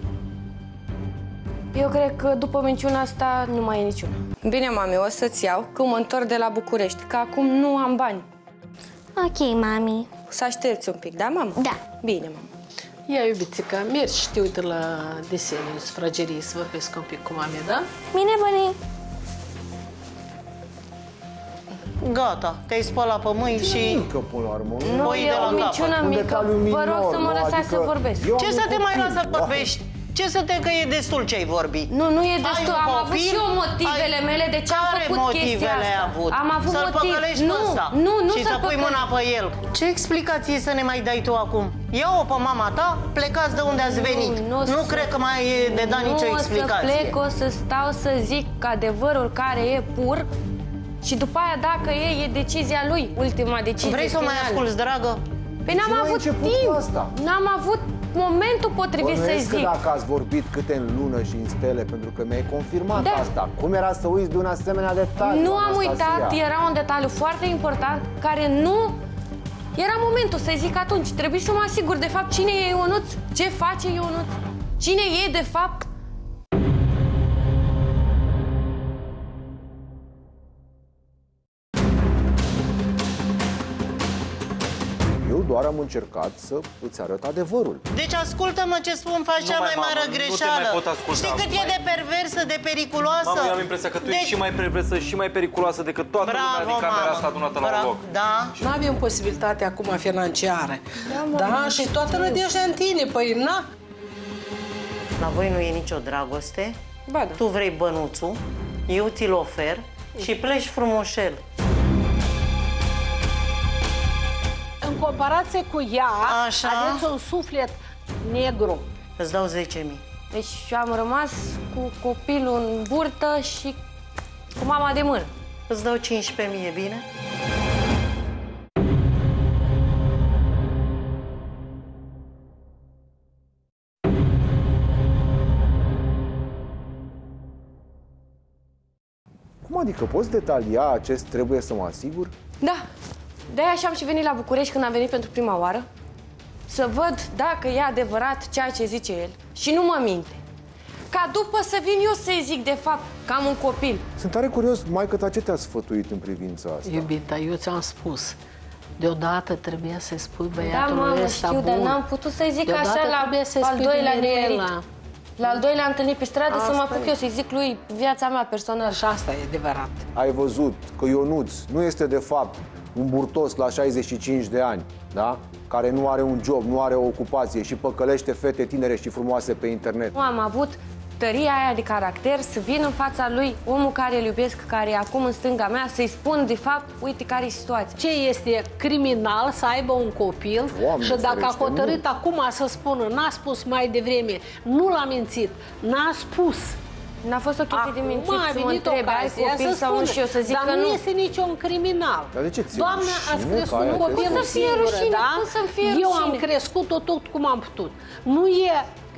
Eu cred că după minciuna asta nu mai e niciuna. Bine, mami, o să-ți iau când mă întorc de la București, că acum nu am bani. Ok, mami. Să aștepți un pic, da, mamă? Da. Bine, mamă. Ia, iubițica, mergi și te uite la desene, sufragerii, să vorbesc un pic cu mami, da? Bine, bune. Gata, te-ai spălat pe mâini și... Că până la urmă... Nu, Băi, e de la o minciună capăt. mică. Vă rog să mă lăsați să vorbesc. Ce să te mai lasă să vorbești? Ce să te că e destul ce ai vorbit? Nu e destul. Ai un Am avut copil, și eu motive motivele mele de ce am făcut chestia asta. Ai avut? Am avut să-l păcălești pe ăsta și să pui mâna pe el. Ce explicație să ne mai dai tu acum? Ia-o pe mama ta, plecați de unde ați venit. Nu cred că mai e de dat nicio explicație. Nu o să plec, o să stau să zic adevărul care e pur și după aia dacă e decizia lui, ultima decizie. Vrei să o mai asculți, dragă? Păi n-am avut timp, n-am avut momentul potrivit să-i zic. Că dacă ați vorbit câte în lună și în stele, pentru că mi-ai confirmat asta. Cum era să uiți de un asemenea detaliu? Nu am uitat, era un detaliu foarte important care nu era momentul să-i zic atunci. Trebuie să mă asigur de fapt cine e Ionuț, ce face Ionuț, cine e de fapt. Eu doar am încercat să îți arăt adevărul. Deci ascultă-mă ce spun, faci cea mai mare greșeală. Știi cât e de perversă, de periculoasă? Mamă, eu am impresia că tu ești și mai perversă și mai periculoasă decât toată lumea din camera asta adunată la un loc. Da. Nu avem posibilitate acum financiară. Da, și toată nădejdea în tine, păi na. La voi nu e nicio dragoste. Ba da. Tu vrei bănuțul, eu ți-l ofer și pleci frumoșel. În comparație cu ea, aveți un suflet negru. Îți dau 10.000. Deci am rămas cu copilul în burtă și cu mama de mână. Îți dau 15.000, bine? Cum adică poți detalia acest trebuie să mă asigur? Da. De-aia și-am și venit la București când am venit pentru prima oară să văd dacă e adevărat ceea ce zice el și nu mă minte. Ca după să vin eu să-i zic de fapt că am un copil. Sunt tare curios, maică-ta, ce te-a sfătuit în privința asta? Iubita, eu ți-am spus. Deodată trebuie să-i spui băiatul ăsta bun. Dar n-am putut să-i zic așa la al doilea nimerit. La al doilea întâlnit pe stradă să mă apuc eu să-i zic lui viața mea personală. Și asta e adevărat. Ai văzut că Ionuț nu este de fapt un burtos la 65 de ani, da? Care nu are un job, nu are o ocupație și păcălește fete tinere și frumoase pe internet. Nu am avut tăria aia de caracter să vin în fața lui, omul care îl iubesc, care e acum în stânga mea, să-i spun de fapt, uite care e situația. Ce este criminal să aibă un copil? Doamne, și dacă a hotărât acum să spună, n-a spus mai devreme, nu l-a mințit, n-a spus. N-a fost o chestie de mințit să mă întrebe, ai copil sau nu, și eu să zic că nu. Dar nu este niciun criminal. Dar de ce ți-e Doamna, ați crescut un copil singură, da? Eu am crescut-o tot cum am putut. Nu e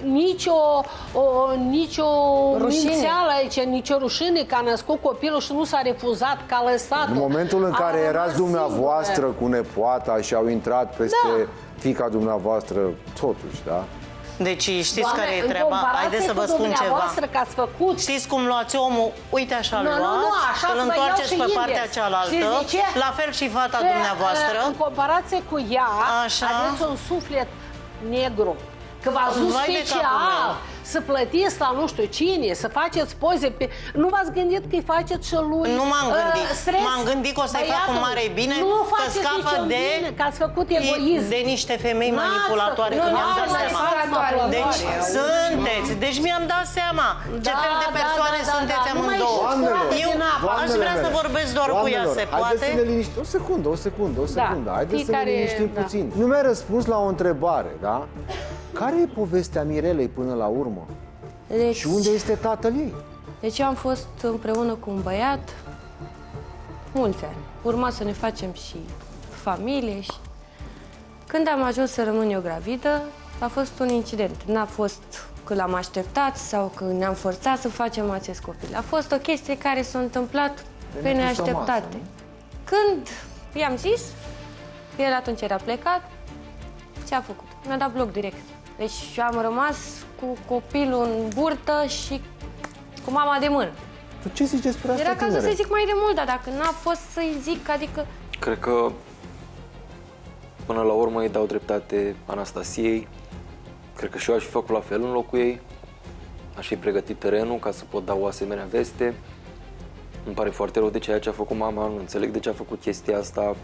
nicio mințeală aici, nicio rușine că a născut copilul și nu s-a refuzat, că a lăsat-o. În momentul în care erați dumneavoastră cu nepoata și au intrat peste fiica dumneavoastră, totuși, da? Deci știți care e treaba? Haideți să vă spun ceva. Știți cum luați omul? Uite așa îl luați, îl întoarceți pe partea cealaltă, la fel și fata dumneavoastră. În comparație cu ea, aveți un suflet negru. Că v-ați dus special să plătiți la nu știu cine, să faceți poze pe... Nu v-ați gândit că îi faceți și lui Nu m-am gândit. M-am gândit că o să-i fac un mare bine, că scapă de... Că ați făcut egoism. De niște femei manipulatoare, că mi-am dat seama. Deci sunteți. Deci mi-am dat seama ce fel de persoane sunteți amândouă. Eu aș vrea să vorbesc doar cu ea, se poate? Haideți să ne liniștim. O secundă. Haideți să ne liniștim puțin. Nu mi-ai răspuns la o întrebare, da? Care e povestea Mirelei până la urmă? Și unde este tatăl ei? Deci eu am fost împreună cu un băiat mulți ani. Urma să ne facem și familie și... Când am ajuns să rămân eu gravidă, a fost un incident. N-a fost că l-am așteptat sau că ne-am forțat să facem acest copil. A fost o chestie care s-a întâmplat pe neașteptate. Când i-am zis, el atunci era plecat, ce a făcut? Mi-a dat bloc direct. Deci am rămas cu copilul în burtă și cu mama de mână. Tu ce zici despre asta, era cazul să-i zic mai de mult, dar dacă n-a fost să-i zic, adică... Cred că până la urmă îi dau dreptate Anastasiei. Cred că și eu aș fi făcut la fel în locul ei. Aș fi pregătit terenul ca să pot da o asemenea veste. Îmi pare foarte rău de ceea ce a făcut mama, nu înțeleg de ce a făcut chestia asta.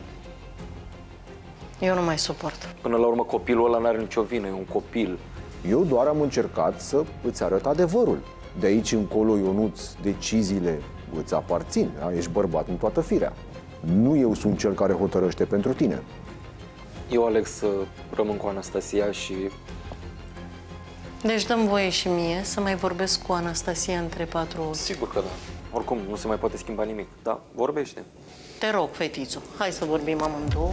Eu nu mai suport. Până la urmă copilul ăla n-are nicio vină, e un copil. Eu doar am încercat să îți arăt adevărul. De aici încolo, Ionuț, deciziile îți aparțin, da? Ești bărbat în toată firea. Nu eu sunt cel care hotărăște pentru tine. Eu aleg să rămân cu Anastasia și... Deci dăm voie și mie să mai vorbesc cu Anastasia între 4 ori. Sigur că da. Oricum, nu se mai poate schimba nimic. Da, vorbește. Te rog, fetițo, hai să vorbim amândouă.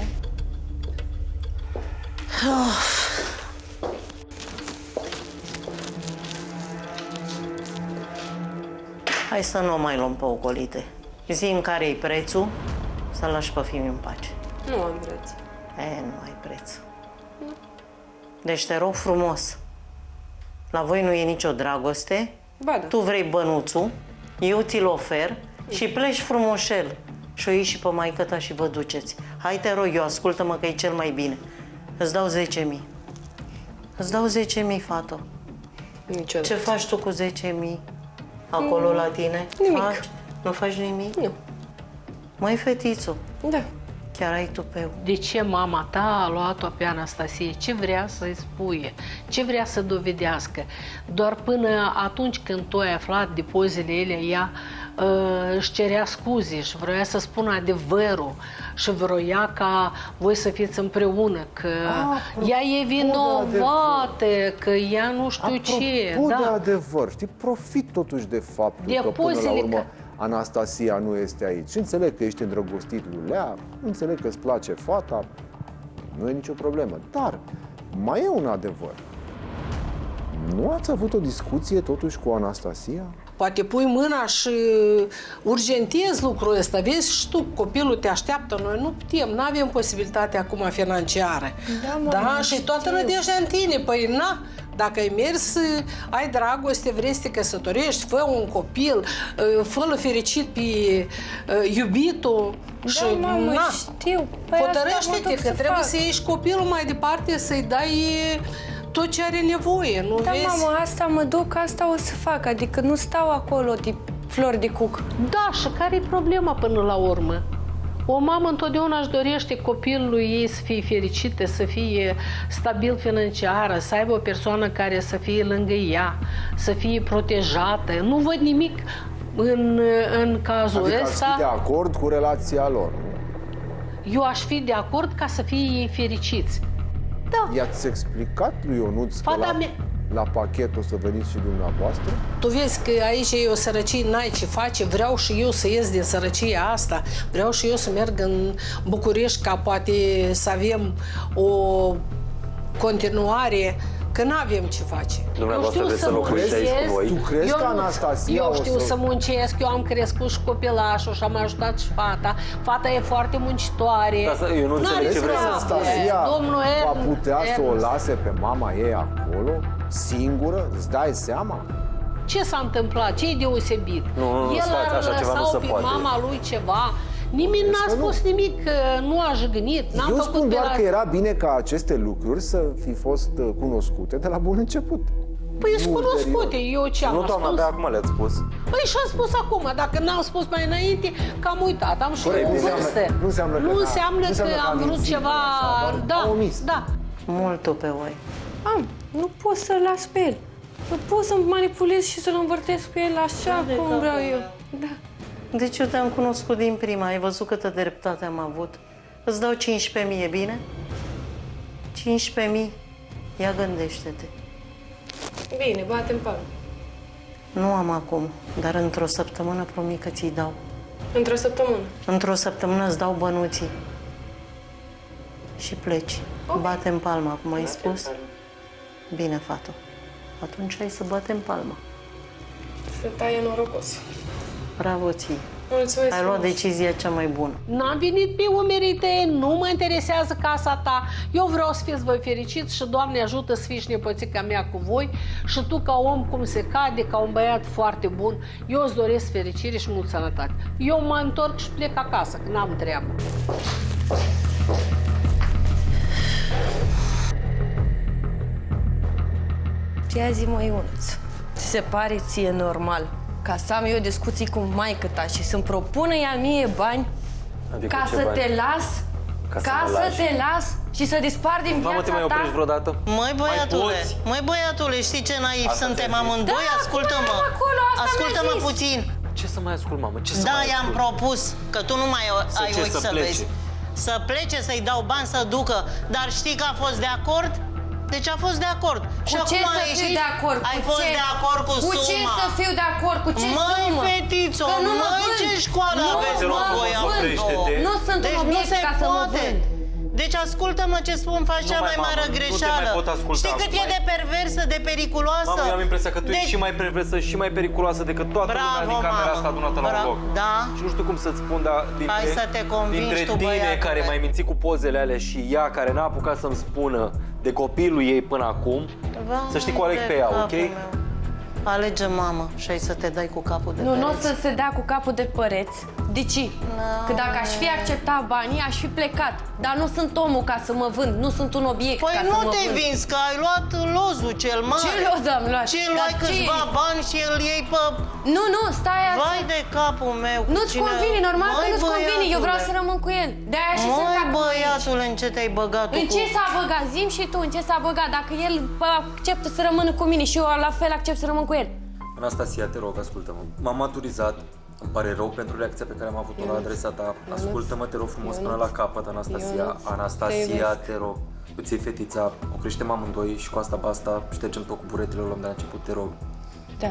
Hai să nu o mai luăm pe ocolite. Zi-mi care-i prețul, să lași pe fiul în pace. Nu am preț. Nu ai preț. Deci te rog frumos, la voi nu e nicio dragoste, Ba da. Tu vrei bănuțul, eu ți-l ofer și pleci frumoșel. Și o iei și pe maică-ta și vă duceți. Hai, te rog eu, ascultă-mă că e cel mai bine. Îți dau 10.000. Îți dau 10.000, fată. Niciodată. Ce faci tu cu 10.000 acolo la tine? Nimic. Nu faci nimic? Nu. Măi, fetițo. Da. Chiar ai tupeu. De ce mama ta a luat-o pe Anastasie? Ce vrea să-i spuie? Ce vrea să dovedească? Doar până atunci când tu ai aflat de pozele ele, ea își cerea scuze și vroia să spună adevărul și vroia ca voi să fiți împreună, că ea e vinovată, că ea nu știu ce. Apropo de adevăr, știi, profit totuși de faptul că până la urmă Anastasia nu este aici. Și înțeleg că ești îndrăgostit lui Lea, înțeleg că îți place fata, nu e nicio problemă. Dar mai e un adevăr. Nu ați avut o discuție totuși cu Anastasia? Poate pui mâna și urgentezi lucrul ăsta. Vezi și tu, copilul te așteaptă. Noi nu putem, nu avem posibilitatea acum financiară. Da, și toată nădejdea în tine. Păi, na, dacă ai mers, ai dragoste, vrei să te căsătorești, fă un copil, fă-l fericit pe iubitul. Da, și, mamă, na, știu. Păi hotărăște-te că trebuie să ieși copilul mai departe, să-i dai tot ce are nevoie, nu da, vezi? Da, mamă, asta mă duc, asta o să fac, adică nu stau acolo de flori de cuc. Da, și care e problema până la urmă? O mamă întotdeauna își dorește copilului ei să fie fericită, să fie stabil financiară, să aibă o persoană care să fie lângă ea, să fie protejată. Nu văd nimic în cazul ăsta. Adică ați fi de acord cu relația lor, nu? Eu aș fi de acord ca să fie ei fericiți. Da. I-ați explicat lui Ionuț că la pachet o să veniți și dumneavoastră? Tu vezi că aici e o sărăcie, n-ai ce face, vreau și eu să ies din sărăcia asta, vreau și eu să merg în București ca poate să avem o continuare, că n-avem ce face. Dumneavoastră vreți să locuiți aici cu voi? Tu crezi că Anastasia eu știu să muncesc, eu am crescut și copilașul și am ajutat și fata. Fata e foarte muncitoare. Da, eu nu înțeleg ce vreți să Anastasia va putea să o lase pe mama ei acolo, singură? Îți dai seama? Ce s-a întâmplat? Ce e deosebit? Nu, El așa ceva nu se pe poate. mama lui ceva. Nimeni n-a spus nimic, nu a jignit. Eu spun doar că era bine ca aceste lucruri să fi fost cunoscute de la bun început. Păi sunt cunoscute, eu ce am spus? Nu, doamna, abia acum le-ați spus. Păi și-am spus acum, dacă n-am spus mai înainte, că am uitat, am și o vârstă. Nu înseamnă că am vrut ceva, da. Mult pe voi. Nu pot să-l las pe el. Nu pot să manipulez și să-l învârtesc pe el așa cum vreau eu. Da. Deci eu te-am cunoscut din prima, ai văzut câtă dreptate am avut. Îți dau 15.000, e bine? 15.000, ia gândește-te. Bine, bate-mi palmă. Nu am acum, dar într-o săptămână promit că ți-i dau. Într-o săptămână? Într-o săptămână îți dau bănuții. Și pleci. Okay. Bate-mi palma, cum ai spus? Bine, fată. Atunci hai să batem palma. Să taie norocos. Bravo ție. Mulțumesc. Ai luat decizia cea mai bună. N-am venit pe umerii tăi, nu mă interesează casa ta. Eu vreau să fiți voi fericiți și Doamne ajută să fii și nepoțica mea cu voi și tu ca om cum se cade, ca un băiat foarte bun, eu îți doresc fericire și mult sănătate. Eu mă întorc și plec acasă, că n-am treabă. Ia zi, mă, Ionuț, ți se pare ție normal ca să am eu discuții cu maică-ta și să-mi propună ea mie bani adică ca să bani? te las? Ca să te las și să dispar din viața Mamă, te mai ta? oprești vreodată? Măi băiatule, știi ce naiv suntem amândoi? Da, Ascultă-mă, ascultă-mă puțin. Ce să mai ascult, mamă? Ce să Da, mai i-am ascult? propus, că tu nu mai ai ce, ochi să să plece? vezi. Să plece, să-i dau bani să ducă. Dar știi că a fost de acord? Deci a fost de acord. Cu Și ce acum să fiu de acord? Ai fost de acord cu suma. Cu ce să fiu de acord? Cu ce Măi, sumă? fetițo, Că nu mă măi, vând. ce școală Nu aveți, mă voi vând. oprește-te. Nu sunt un Deci nu obiect se ca să mă poate. vând. Deci ascultă-mă ce spun, faci Nu cea mai, mai mamă, mare nu te greșeală. mai pot asculta Știi cât acum, e de perversă, de periculoasă? Mamă, eu am impresia că tu ești Deci- și mai perversă și mai periculoasă decât toată lumea din camera asta adunată la un loc. Da. Și nu știu cum să-ți spun, dar Hai să te convingi dintre tu, tine băiatule. care m-ai mințit cu pozele alea și ea care n-a apucat să-mi spună de copilul ei până acum, să știi că o aleg pe ea, ok? Alege, mamă, și ai să te dai cu capul de pereți. Nu o să se dea cu capul de pereți. De ce? Că dacă aș fi acceptat banii, aș fi plecat. Dar nu sunt omul ca să mă vând, nu sunt un obiect Păi ca să nu mă te vând. vinzi, că ai luat lozul cel mare. Ce loz am luat? Ce Dar luai ce? câțiva bani și îl iei pe... Nu, stai așa. Vai de capul meu. Nu-ți convine, normal că nu-ți convine. Eu vreau să rămân cu el. De-aia și sunt Măi, acum băiatule, în ce te-ai băgat tu aici. În ce s-a băgat? Zim și tu, în ce s-a băgat? Dacă el acceptă să rămână cu mine și eu la fel accept să rămân cu el. Anastasia, te rog, ascultă-mă. M-am maturizat. Îmi pare rău pentru reacția pe care am avut-o la adresa ta. Ascultă-mă, te rog frumos, până la capăt, Anastasia. Anastasia, te rog. Îți iei fetița, o creștem amândoi și cu asta basta, ștergem tot cu buretele, o luăm de la început, te rog. Da.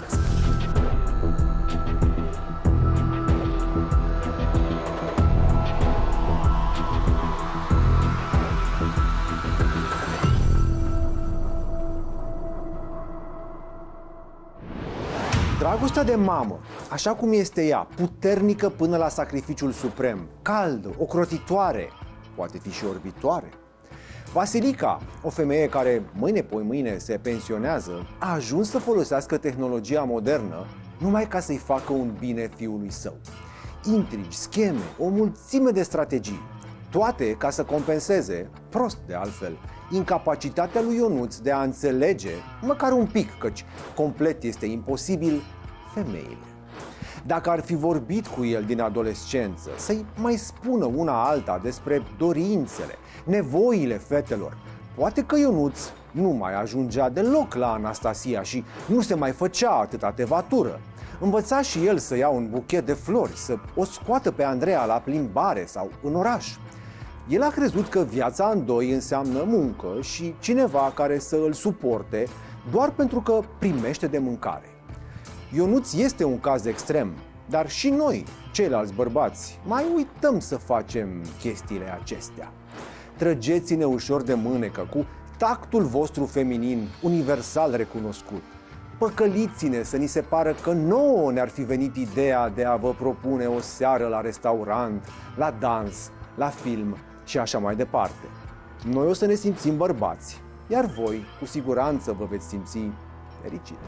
Dragostea de mamă, așa cum este ea, puternică până la sacrificiul suprem, caldă, ocrotitoare, poate fi și orbitoare. Vasilica, o femeie care mâine se pensionează, a ajuns să folosească tehnologia modernă numai ca să-i facă un bine fiului său. Intrigi, scheme, o mulțime de strategii, toate ca să compenseze, prost de altfel, incapacitatea lui Ionuț de a înțelege, măcar un pic, căci complet este imposibil, femeile. Dacă ar fi vorbit cu el din adolescență, să-i mai spună una alta despre dorințele, nevoile fetelor, poate că Ionuț nu mai ajungea deloc la Anastasia și nu se mai făcea atâta tevatură. Învăța și el să ia un buchet de flori, să o scoată pe Andreea la plimbare sau în oraș. El a crezut că viața în doi înseamnă muncă și cineva care să îl suporte doar pentru că primește de mâncare. Ionuț este un caz extrem, dar și noi, ceilalți bărbați, mai uităm să facem chestiile acestea. Trăgeți-ne ușor de mânecă cu tactul vostru feminin universal recunoscut. Păcăliți-ne să ni se pară că nouă ne-ar fi venit ideea de a vă propune o seară la restaurant, la dans, la film și așa mai departe. Noi o să ne simțim bărbați, iar voi, cu siguranță, vă veți simți fericite.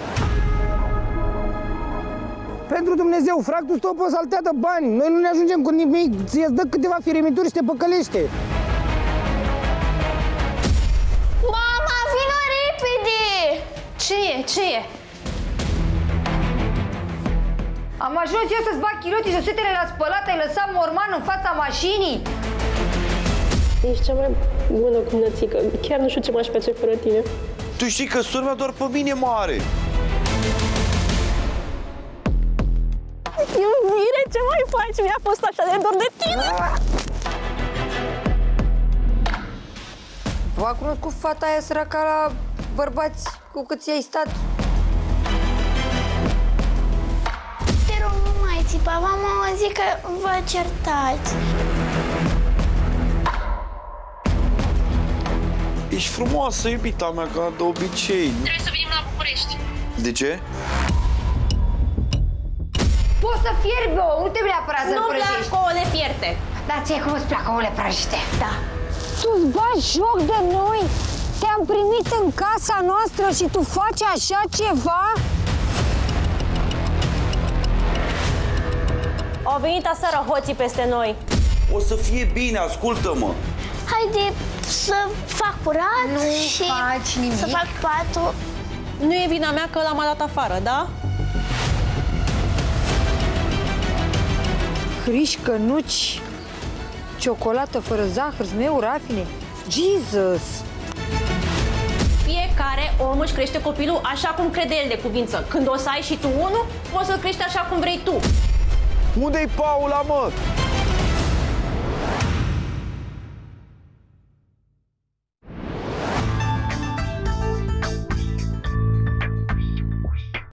Pentru Dumnezeu, fractul stopă saltea de bani. Noi nu ne ajungem cu nimic. Ți-ți dă câteva firimituri și te păcălește. Mama, vină repede! Ce e? Am ajuns eu să-ți bag chiloții, sositele la spălat, ai lăsat morman în fața mașinii? Ești cea mai bună cumnățică. Chiar nu știu ce m-aș face fără tine. Tu știi că sora mea doar pe mine mă are. Iubire, ce mai faci? Mi-a fost așa de dor de tine! V-a cunoscut fata aia săraca la bărbați cu cât i-ai stat? Te rog, nu mai țipa, mama zic că vă certați. Ești frumoasă, iubita mea, ca de obicei. Trebuie să venim la București. De ce? Poți să fierbi ouă, nu trebuie neapărat să-l prăjești. Nu-mi plac ouăle fierte. Dar ție cum îți plac ouăle prăjite? Da. Tu-ți bagi joc de noi? Te-am primit în casa noastră și tu faci așa ceva? Au venit aseară hoții peste noi. O să fie bine, ascultă-mă. Haide să fac curat nu și faci nimic. să fac patul. Nu e vina mea că l-am dat afară, da? Hrișcănuci, Ciocolată fără zahăr, zmeu, rafine. Jesus! Fiecare om își crește copilul așa cum crede el de cuvință. Când o să ai și tu unul, poți să-l crești așa cum vrei tu. Unde-i Paula, mă?